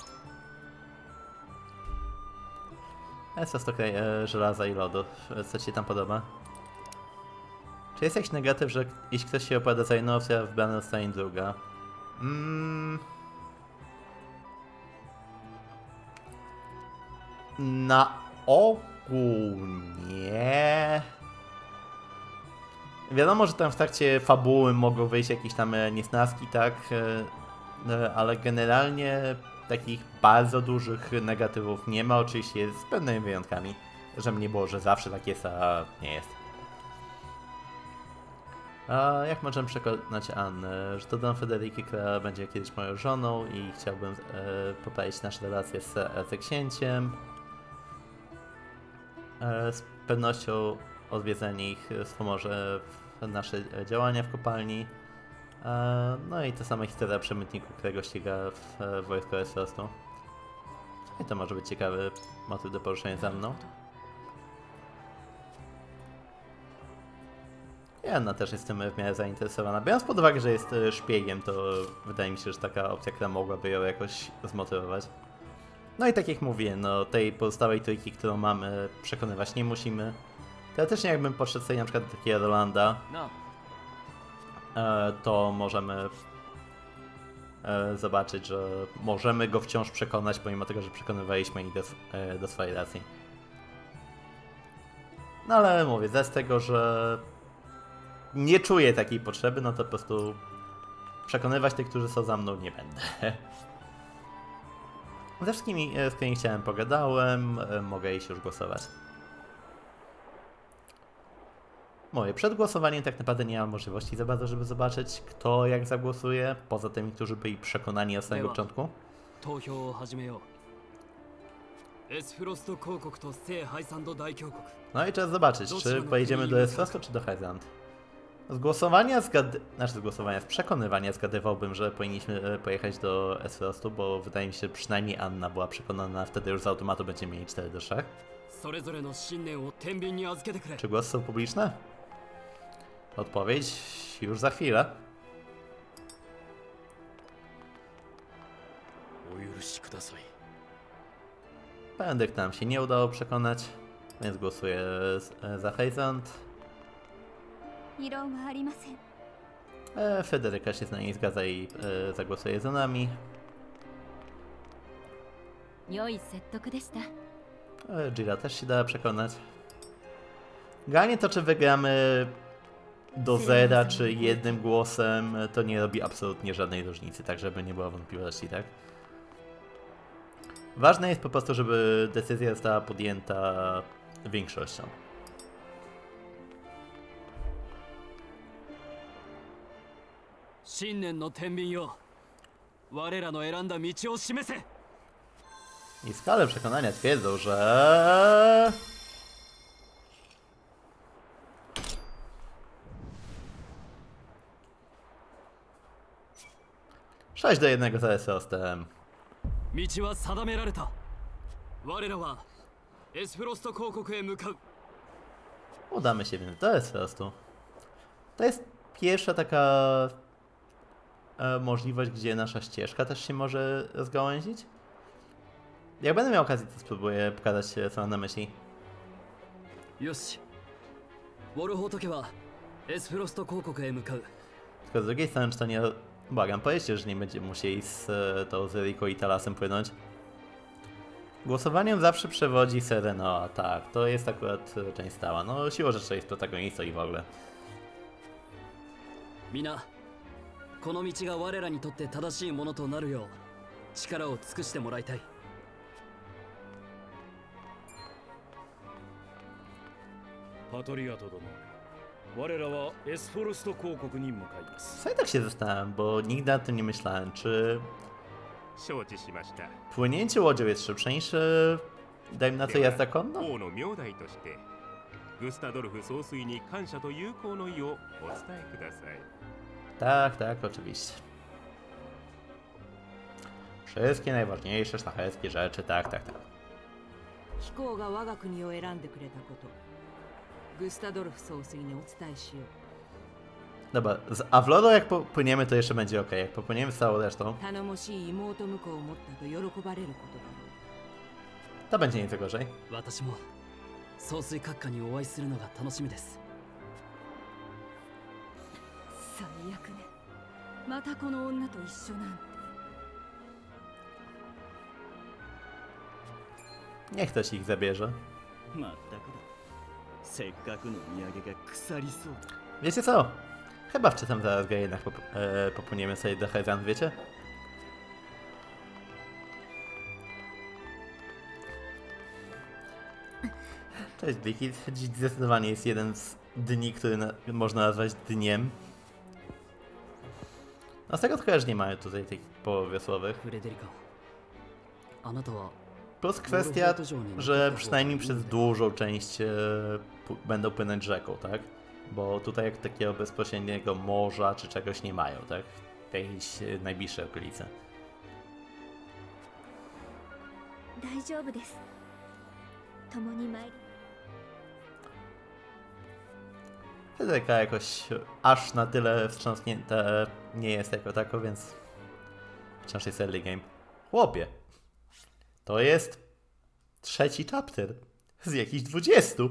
S1: Esest to kraj żelaza i lodu. Co ci się tam podoba? Czy jest jakiś negatyw, że jeśli ktoś się opowiada za jedną opcję, a wybrana zostanie druga? Na ogół nie. Wiadomo, że tam w trakcie fabuły mogą wyjść jakieś tam niesnaski, tak? Ale generalnie takich bardzo dużych negatywów nie ma. Oczywiście z pewnymi wyjątkami. Żeby nie było, że zawsze tak jest, a nie jest. A jak możemy przekonać Annę, że to dom Federiki, która będzie kiedyś moją żoną i chciałbym poprawić nasze relacje z księciem. Z pewnością odwiedzenie ich wspomoże w nasze działania w kopalni. No i ta sama historia przemytniku, którego ściga w wojsku Esrostu. I to może być ciekawy motyw do poruszenia za mną. I Anna też jest tym w miarę zainteresowana. Biorąc pod uwagę, że jest szpiegiem, to wydaje mi się, że taka opcja, która mogłaby ją jakoś zmotywować. No i tak jak mówiłem, no tej pozostałej trójki, którą mamy, przekonywać nie musimy. Teoretycznie jakbym podszedł sobie na przykład do takiego Rolanda, to możemy zobaczyć, że możemy go wciąż przekonać, pomimo tego, że przekonywaliśmy ich do swojej racji. No ale mówię, z tego, że nie czuję takiej potrzeby, no to po prostu przekonywać tych, którzy są za mną, nie będę. Ze wszystkimi, z którymi chciałem, pogadałem, mogę iść już głosować. Mówię, przed głosowaniem tak naprawdę nie mam możliwości za bardzo, żeby zobaczyć, kto jak zagłosuje, poza tymi, którzy byli przekonani od samego początku. No i trzeba zobaczyć, czy pojedziemy do Esrostu, czy do Heizand. Z przekonywania zgadywałbym, że powinniśmy pojechać do Esrostu, bo wydaje mi się, że przynajmniej Anna była przekonana, wtedy już z automatu będziemy mieli 4-3. Czy głosy są publiczne? Odpowiedź już za chwilę. Bendykt nam się nie udało przekonać, więc głosuję za Heizand. Federyka się z nami zgadza i zagłosuje za nami. Gira też się dała przekonać. Generalnie to, czy wygramy do zera, czy jednym głosem, to nie robi absolutnie żadnej różnicy, tak żeby nie było wątpliwości, tak? Ważne jest po prostu, żeby decyzja została podjęta większością. I skale przekonania twierdzą, że... Sześć do 1 za Esrostem. Udamy się więc do Esrostu. To jest pierwsza taka możliwość, gdzie nasza ścieżka też się może rozgałęzić. Jak będę miał okazję, to spróbuję pokazać, co mam na myśli. Tylko z drugiej strony, czy to nie... Błagam, powiedzcie, że nie będziemy musieli z tą Zeriko i Talasem płynąć. Głosowaniem zawsze przewodzi Serenoa, tak, to jest akurat część stała. No, siłą rzeczy jest protagonistą i w ogóle.
S3: Mina, この道が我らにとって正しいものとなるよう力を尽くしてもらいたい。
S5: パトリアト殿、我らはエスフォルスト公国に向かいます。
S1: Co ja tak się zastanawiam, bo nigdy o tym nie myślałem, czy
S4: 承知しました。
S1: płynięcie łodzią jest szybsze niż dajmy na to jazda konna?
S4: 王の名代としてグスタドルフ総帥に感謝と友好の意をお伝えください。
S1: Tak, tak, oczywiście. Wszystkie najważniejsze, szlacheckie rzeczy, tak, tak, tak.
S2: 貴公が我が国を選んでくれたこと、グスタドルフ総帥にお伝えしよう。
S1: Dobra, z Avloro jak popłyniemy, to jeszcze będzie ok. Jak popłyniemy z całą resztą,
S2: 頼もしい妹婿を持ったと喜ばれることだろう。
S1: to będzie nieco gorzej.
S3: 私も総帥閣下にお会いするのが楽しみです。
S2: 最悪ね。またこの女と一緒なんて。
S1: Niech ktoś ich zabierze.
S8: まったくだ。せっかくの土産が腐りそうだ。
S1: Wiecie co? Chyba wczytam zaraz go jednak popłyniemy sobie do Hezan, wiecie? Cześć Wiki, dziś zdecydowanie jest jeden z dni, który można nazwać dniem. No z tego tylko, że nie mamy tutaj tych powiosłowych.
S3: フレデリカ、あなたは
S1: Plus kwestia, że przynajmniej przez dużą część będą płynąć rzeką, tak? Bo tutaj jak takiego bezpośredniego morza czy czegoś nie mają, tak? W jakiejś najbliższej okolicy.
S6: 大丈夫です。共に参り。
S1: Federyka jakoś aż na tyle wstrząsnięta nie jest jako tako, więc wciąż jest early game. Chłopie, to jest 3. chapter z jakichś 20.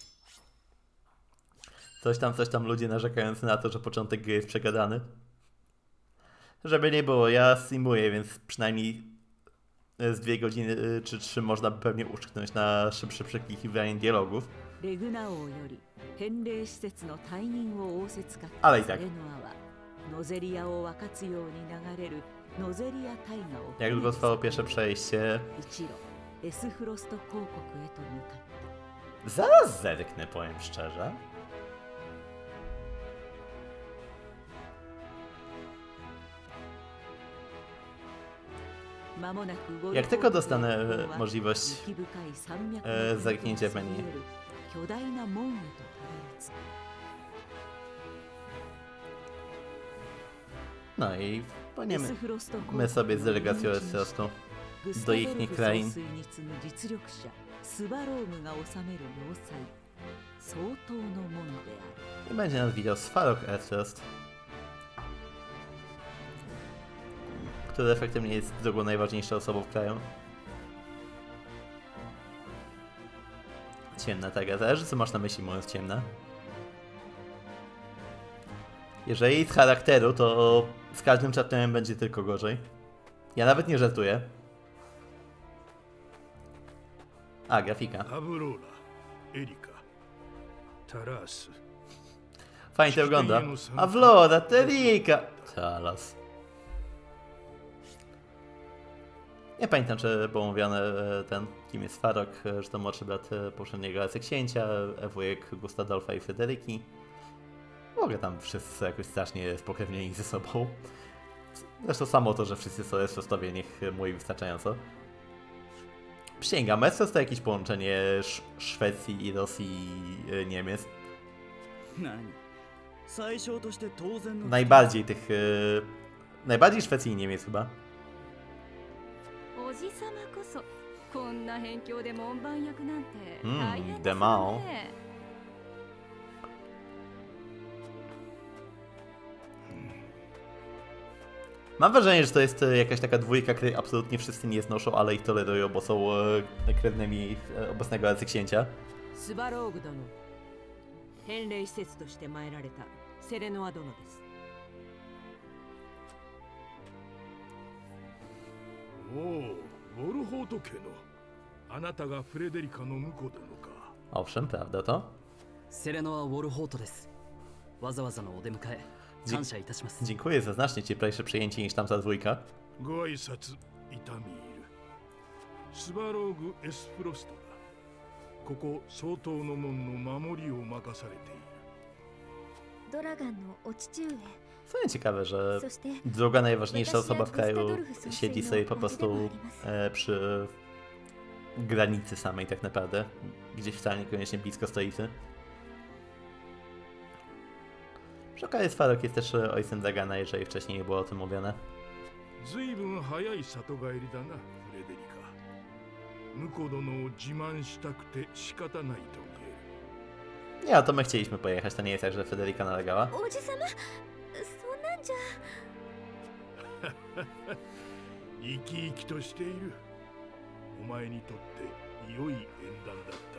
S1: Coś tam ludzie narzekający na to, że początek gry jest przegadany. Żeby nie było, ja streamuję, więc przynajmniej z 2 godziny czy 3 można by pewnie uszczknąć na szybsze przeklikiwanie dialogów.
S2: レグナ王より返礼施設の退任を仰せつかっ
S1: あらいた
S2: たセレノアはノゼリアを分かつように流れるノゼリア大河を
S1: Jak długo trwało pierwsze przejście?
S2: 一路エスフロスト公国へと向かった。
S1: Zaraz zerknę, powiem szczerze. Jak tylko dostanę możliwość zerknięcia w menu. No i płyniemy my sobie z delegacją Esrostu do ich krain. I będzie nas widział Svarog Esrost, który efektywnie jest drugą najważniejszą osobą w kraju. Ciemna taka, zależy co masz na myśli mówiąc ciemna. Jeżeli z charakteru, to z każdym chapterem będzie tylko gorzej. Ja nawet nie żartuję. A, grafika. Fajnie to wygląda. Avlora, Terika! Talas. Nie pamiętam, czy było mówione kim jest Svarog, że to młodszy brat poprzedniego arcyksięcia, wujek Gustadolfa i Fryderyki. W ogóle tam wszyscy jakoś strasznie spokrewnieni ze sobą. Zresztą samo to, że wszyscy są Esrostowie, niech mówi wystarczająco. Przysięgam, Esrost to jakieś połączenie Szwecji i Rosji i Niemiec. Najbardziej tych... najbardziej Szwecji i Niemiec chyba.
S6: おじさまこそこんな辺境で門番役なんて大変ですね。
S1: Mam wrażenie, że to jest jakaś taka dwójka, której absolutnie wszyscy nie znoszą, ale ich tolerują, bo są krewnymi obecnego arcyksięcia.
S2: スバローグ殿、返礼施設として参られたセレノア殿です。
S9: おお、ウォルホート家のあなたがフレデリカの婿殿か。
S1: Owszem, prawda to?
S3: セレノア・ウォルホートです。わざわざのお出迎え、感謝いたします。
S1: Dziękuję za znacznie cieplejsze przyjęcie niż tamta dwójka.
S9: ご挨拶、痛み入る。スバローグ・エスフロストだ。 ここ相当の門の守りを任されている。
S6: ドラガンのお父上。
S1: Co ciekawe, że druga najważniejsza osoba w kraju siedzi sobie po prostu przy granicy samej tak naprawdę. Gdzieś wcale niekoniecznie blisko stolicy. Przy okazji Svarog jest też ojcem Dragana, jeżeli wcześniej nie było o tym mówione.
S9: 随分早い里帰りだな、フレデリカ。婿殿を自慢したくて仕方ないと言える。
S1: Nie, to my chcieliśmy pojechać, to nie jest tak, że Frederica nalegała.
S6: 王子様、そんなんじゃ。
S9: 生き生きとしている。お前にとって良い縁談だったよ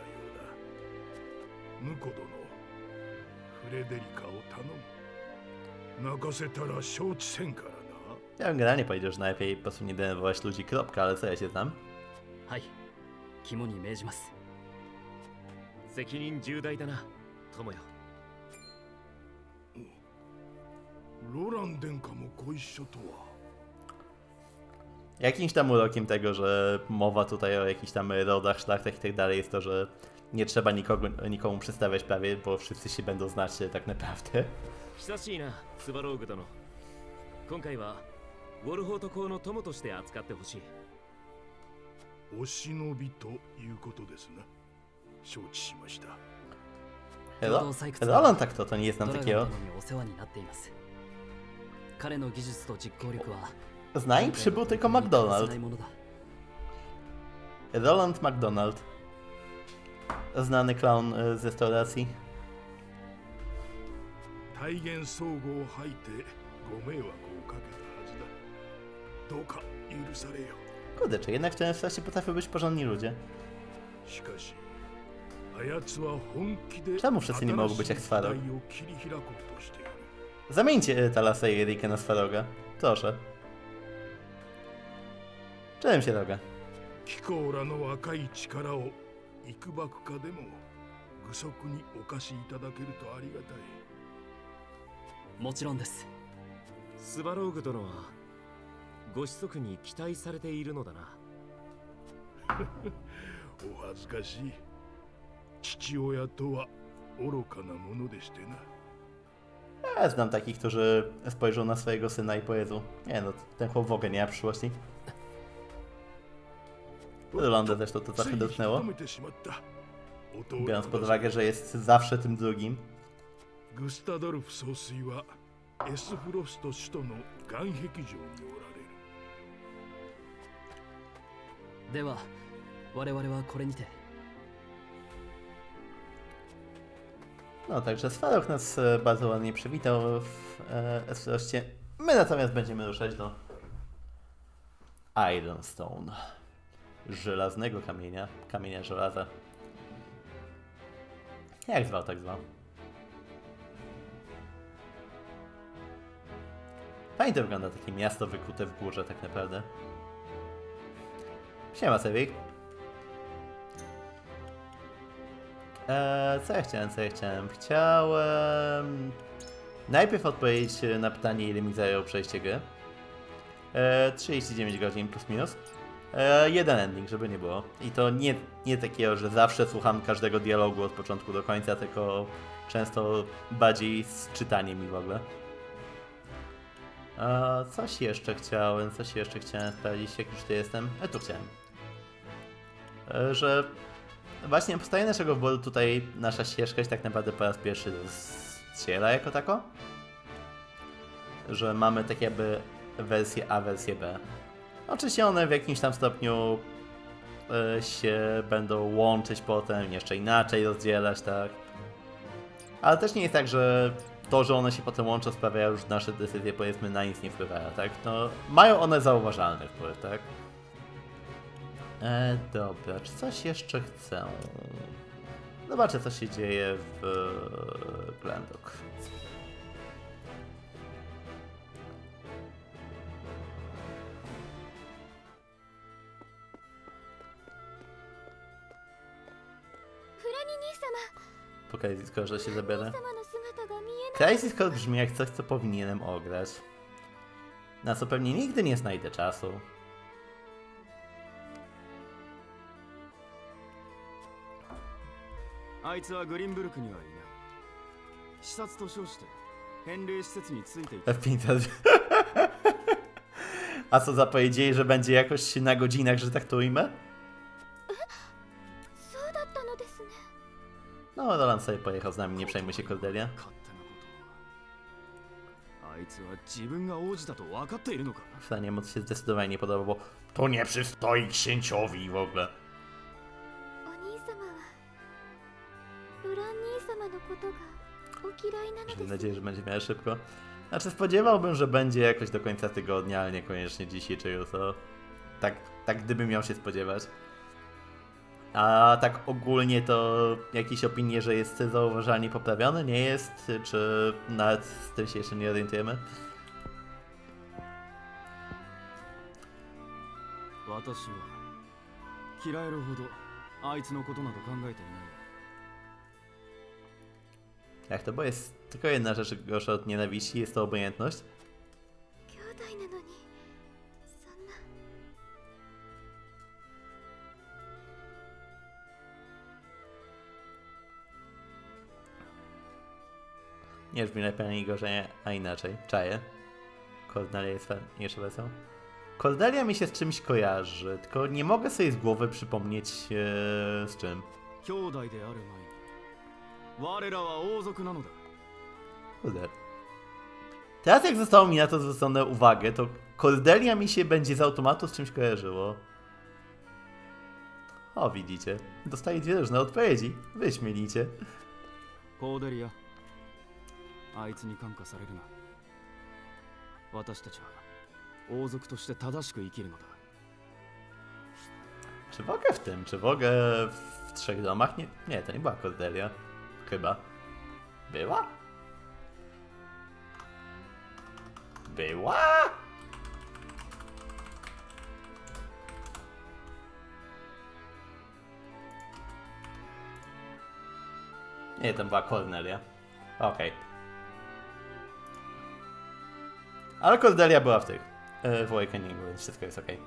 S9: うだ。婿殿、フレデリカを頼む。泣かせたら承知せんからな。
S1: Ja bym generalnie powiedział, że najlepiej po prostu nie denerwować ludzi, kropka, ale co ja się znam?
S3: はい、肝に銘じます。
S8: 責任重大だな、友よ。
S9: ロラン殿下もご一緒とは。
S1: Jakimś tam urokiem tego, że mowa tutaj o jakichś tam rodach, szlachtach i tak dalej jest to, że nie trzeba nikomu przedstawiać prawie, bo wszyscy się będą znać tak naprawdę.
S8: 久しいな、スバローグ殿。今回はウォルホート公の友として扱ってほしい。
S9: お忍びということですな。承知しました。
S1: Roland tak to nie jest nam takiego.
S3: お世話になっています。彼の技術と実行力は
S1: Z nami przybył tylko McDonald. Roland McDonald. Znany clown z restauracji.
S9: 大言総合を吐いてご迷惑をかけたはずだ。どうか許されよ。
S1: Kurde, czy jednak w tym czasie potrafią być porządni ludzie?
S9: しかし、あやつは本気で
S1: Czemu wszyscy nie mogą być jak Svarog?
S9: 新しい時代を切り開こうとしている。
S1: Zamieńcie Talasa i Erikę na Svaroga. Proszę. Cześć się droga.
S9: 貴公らの若い力を幾ばくかでも愚息にお貸しいただけるとありがたい。
S3: もちろんです。
S8: スバローグ殿はご子息に期待されているのだな。
S9: お恥ずかしい。父親とは愚かなものでしてna.
S1: Ja znam takich, którzy spojrzą na swojego syna i powiedzą: nie no, ten chłop w ogóle nie ma przyszłości. Rolanda też to trochę dotknęło. Biorąc pod uwagę, że jest zawsze tym drugim.
S9: Gustadolf総帥はエスフロスト首都の岩壁城におられる。
S3: では、我々はこれにて。
S1: No, także Svarog nas bardzo ładnie przywitał w Esfroście. My natomiast będziemy ruszać do Ironstone. Żelaznego kamienia. Kamienia żelaza. Jak zwał, tak zwał. Fajnie to wygląda, takie miasto wykute w górze tak naprawdę. Siema, Sevik. Co ja chciałem? Chciałem najpierw odpowiedzieć na pytanie, ile mi zajęło przejście gry. 39 godzin plus minus. Jeden ending, żeby nie było. I to nie takiego, że zawsze słucham każdego dialogu od początku do końca, tylko często bardziej z czytaniem i w ogóle. Coś jeszcze chciałem sprawdzić, jak już tu jestem. Tu chciałem. Że właśnie na podstawie naszego wyboru tutaj nasza ścieżka się tak naprawdę po raz pierwszy rozdziela jako tako. Że mamy tak jakby wersję A, wersję B. Oczywiście one w jakimś tam stopniu się będą łączyć potem, jeszcze inaczej rozdzielać, tak. Ale też nie jest tak, że to, że one się potem łączą, sprawia, że nasze decyzje powiedzmy na nic nie wpływają, tak. No, mają one zauważalny wpływ, tak. Dobra, czy coś jeszcze chcę? Zobaczę, co się dzieje w Glendock. Po Crisis Core, że się zabiorę. Crisis Core brzmi jak coś, co powinienem ograć. Na co pewnie nigdy nie znajdę czasu.
S3: あいつはグリンブルクにはいない。視察と称して返礼施設についていた。
S1: F500. A co zapowiedzieli, że będzie jakoś na godzinach, że tak to ujmę? No, Roland sobie pojechał z nami, nie przejmuj się, Cordelia.
S3: あいつは自分が王子だと分かっているのか。
S1: Stanie mu się zdecydowanie nie podoba, bo to nie przystoi księciowi w ogóle. Mam nadzieję, że będzie miała szybko. Znaczy spodziewałbym, że będzie jakoś do końca tygodnia, ale niekoniecznie dzisiaj czy jutro. Tak gdybym miał się spodziewać. A tak ogólnie to jakieś opinie, że jest zauważalnie poprawiony, nie jest? Czy nawet z tym się jeszcze nie orientujemy?
S3: 私は嫌えるほどあいつのことなど考えていない。
S1: Jak to, bo jest tylko jedna rzecz gorsza od nienawiści, jest to obojętność. Nie brzmi lepiej ani gorzej, a inaczej. Czaję. Cordelia jest jeszcze wesoła. Cordelia mi się z czymś kojarzy, tylko nie mogę sobie z głowy przypomnieć z czym. Kurde. Teraz jak zostało mi na to zwrócone uwagę, to Cordelia mi się będzie z automatu z czymś kojarzyło. O, widzicie. Dostaję dwie różne odpowiedzi. Wyśmienicie.
S3: Cordelia. あいつに感化されるな。私たちは王族として正しく生きるのだ。
S1: Czy mogę w tym? Czy mogę w trzech domach? Nie, to nie była Cordelia. Chyba. Była? Była? Nie, to była Cornelia. Okej. Ale Cordelia była w tych. W Awakeningu, więc wszystko jest okej.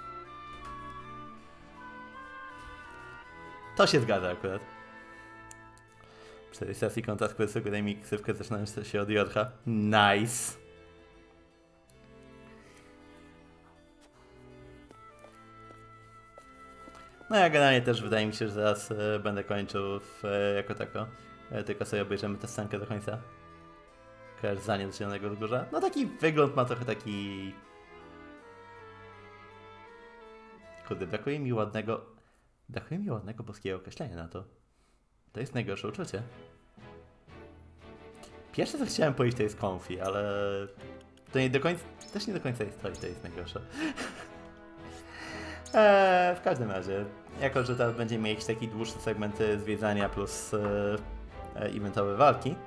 S1: To się zgadza akurat. Przy tej sesji konta z Kursugu mi ksywkę zaczynałem się od Jorcha. Nice! No ja generalnie też wydaje mi się, że zaraz będę kończył jako tako. Tylko sobie obejrzymy tę scenkę do końca. Zdanie do Zielonego Wzgórza. No taki wygląd ma trochę taki... Kurde, brakuje mi ładnego boskiego określenia na to. To jest najgorsze uczucie. Pierwsze co chciałem powiedzieć to jest comfy, ale... To nie do końca... Też nie do końca jest to i to jest najgorsze. W każdym razie, jako że teraz będziemy mieć taki dłuższy segment zwiedzania plus eventowe walki,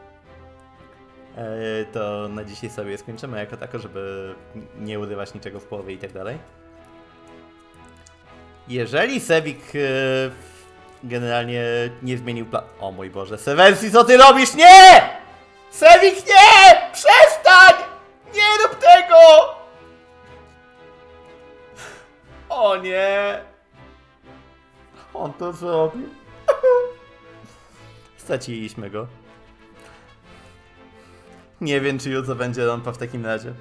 S1: to na dzisiaj sobie skończymy jako tako, żeby nie urywać niczego w połowie i tak dalej. Jeżeli Sevik generalnie nie zmienił planu... O mój Boże, Sevensi, co ty robisz? Nie! Sevik, nie! Przestań! Nie rób tego! O nie! On to zrobił. Straciliśmy go. Nie wiem, czy jutro będzie rampa w takim razie.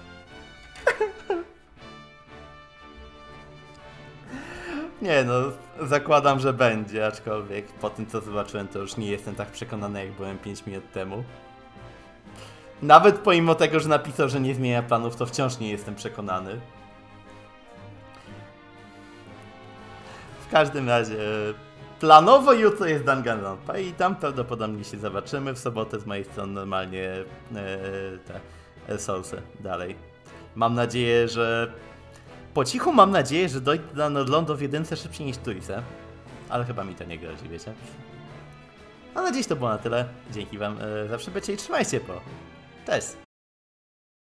S1: Nie no, zakładam, że będzie, aczkolwiek po tym co zobaczyłem to już nie jestem tak przekonany jak byłem 5 minut temu. Nawet pomimo tego, że napisał, że nie zmienia planów, to wciąż nie jestem przekonany. W każdym razie planowo jutro jest Danganronpa i tam prawdopodobnie się zobaczymy. W sobotę z mojej strony normalnie te source dalej. Mam nadzieję, że... Po cichu mam nadzieję, że dojdę do Norlondo w jedynce szybciej niż Trójce. Ale chyba mi to nie grozi, wiecie. A na dziś to było na tyle. Dzięki wam za przybycie i trzymajcie po. Cześć!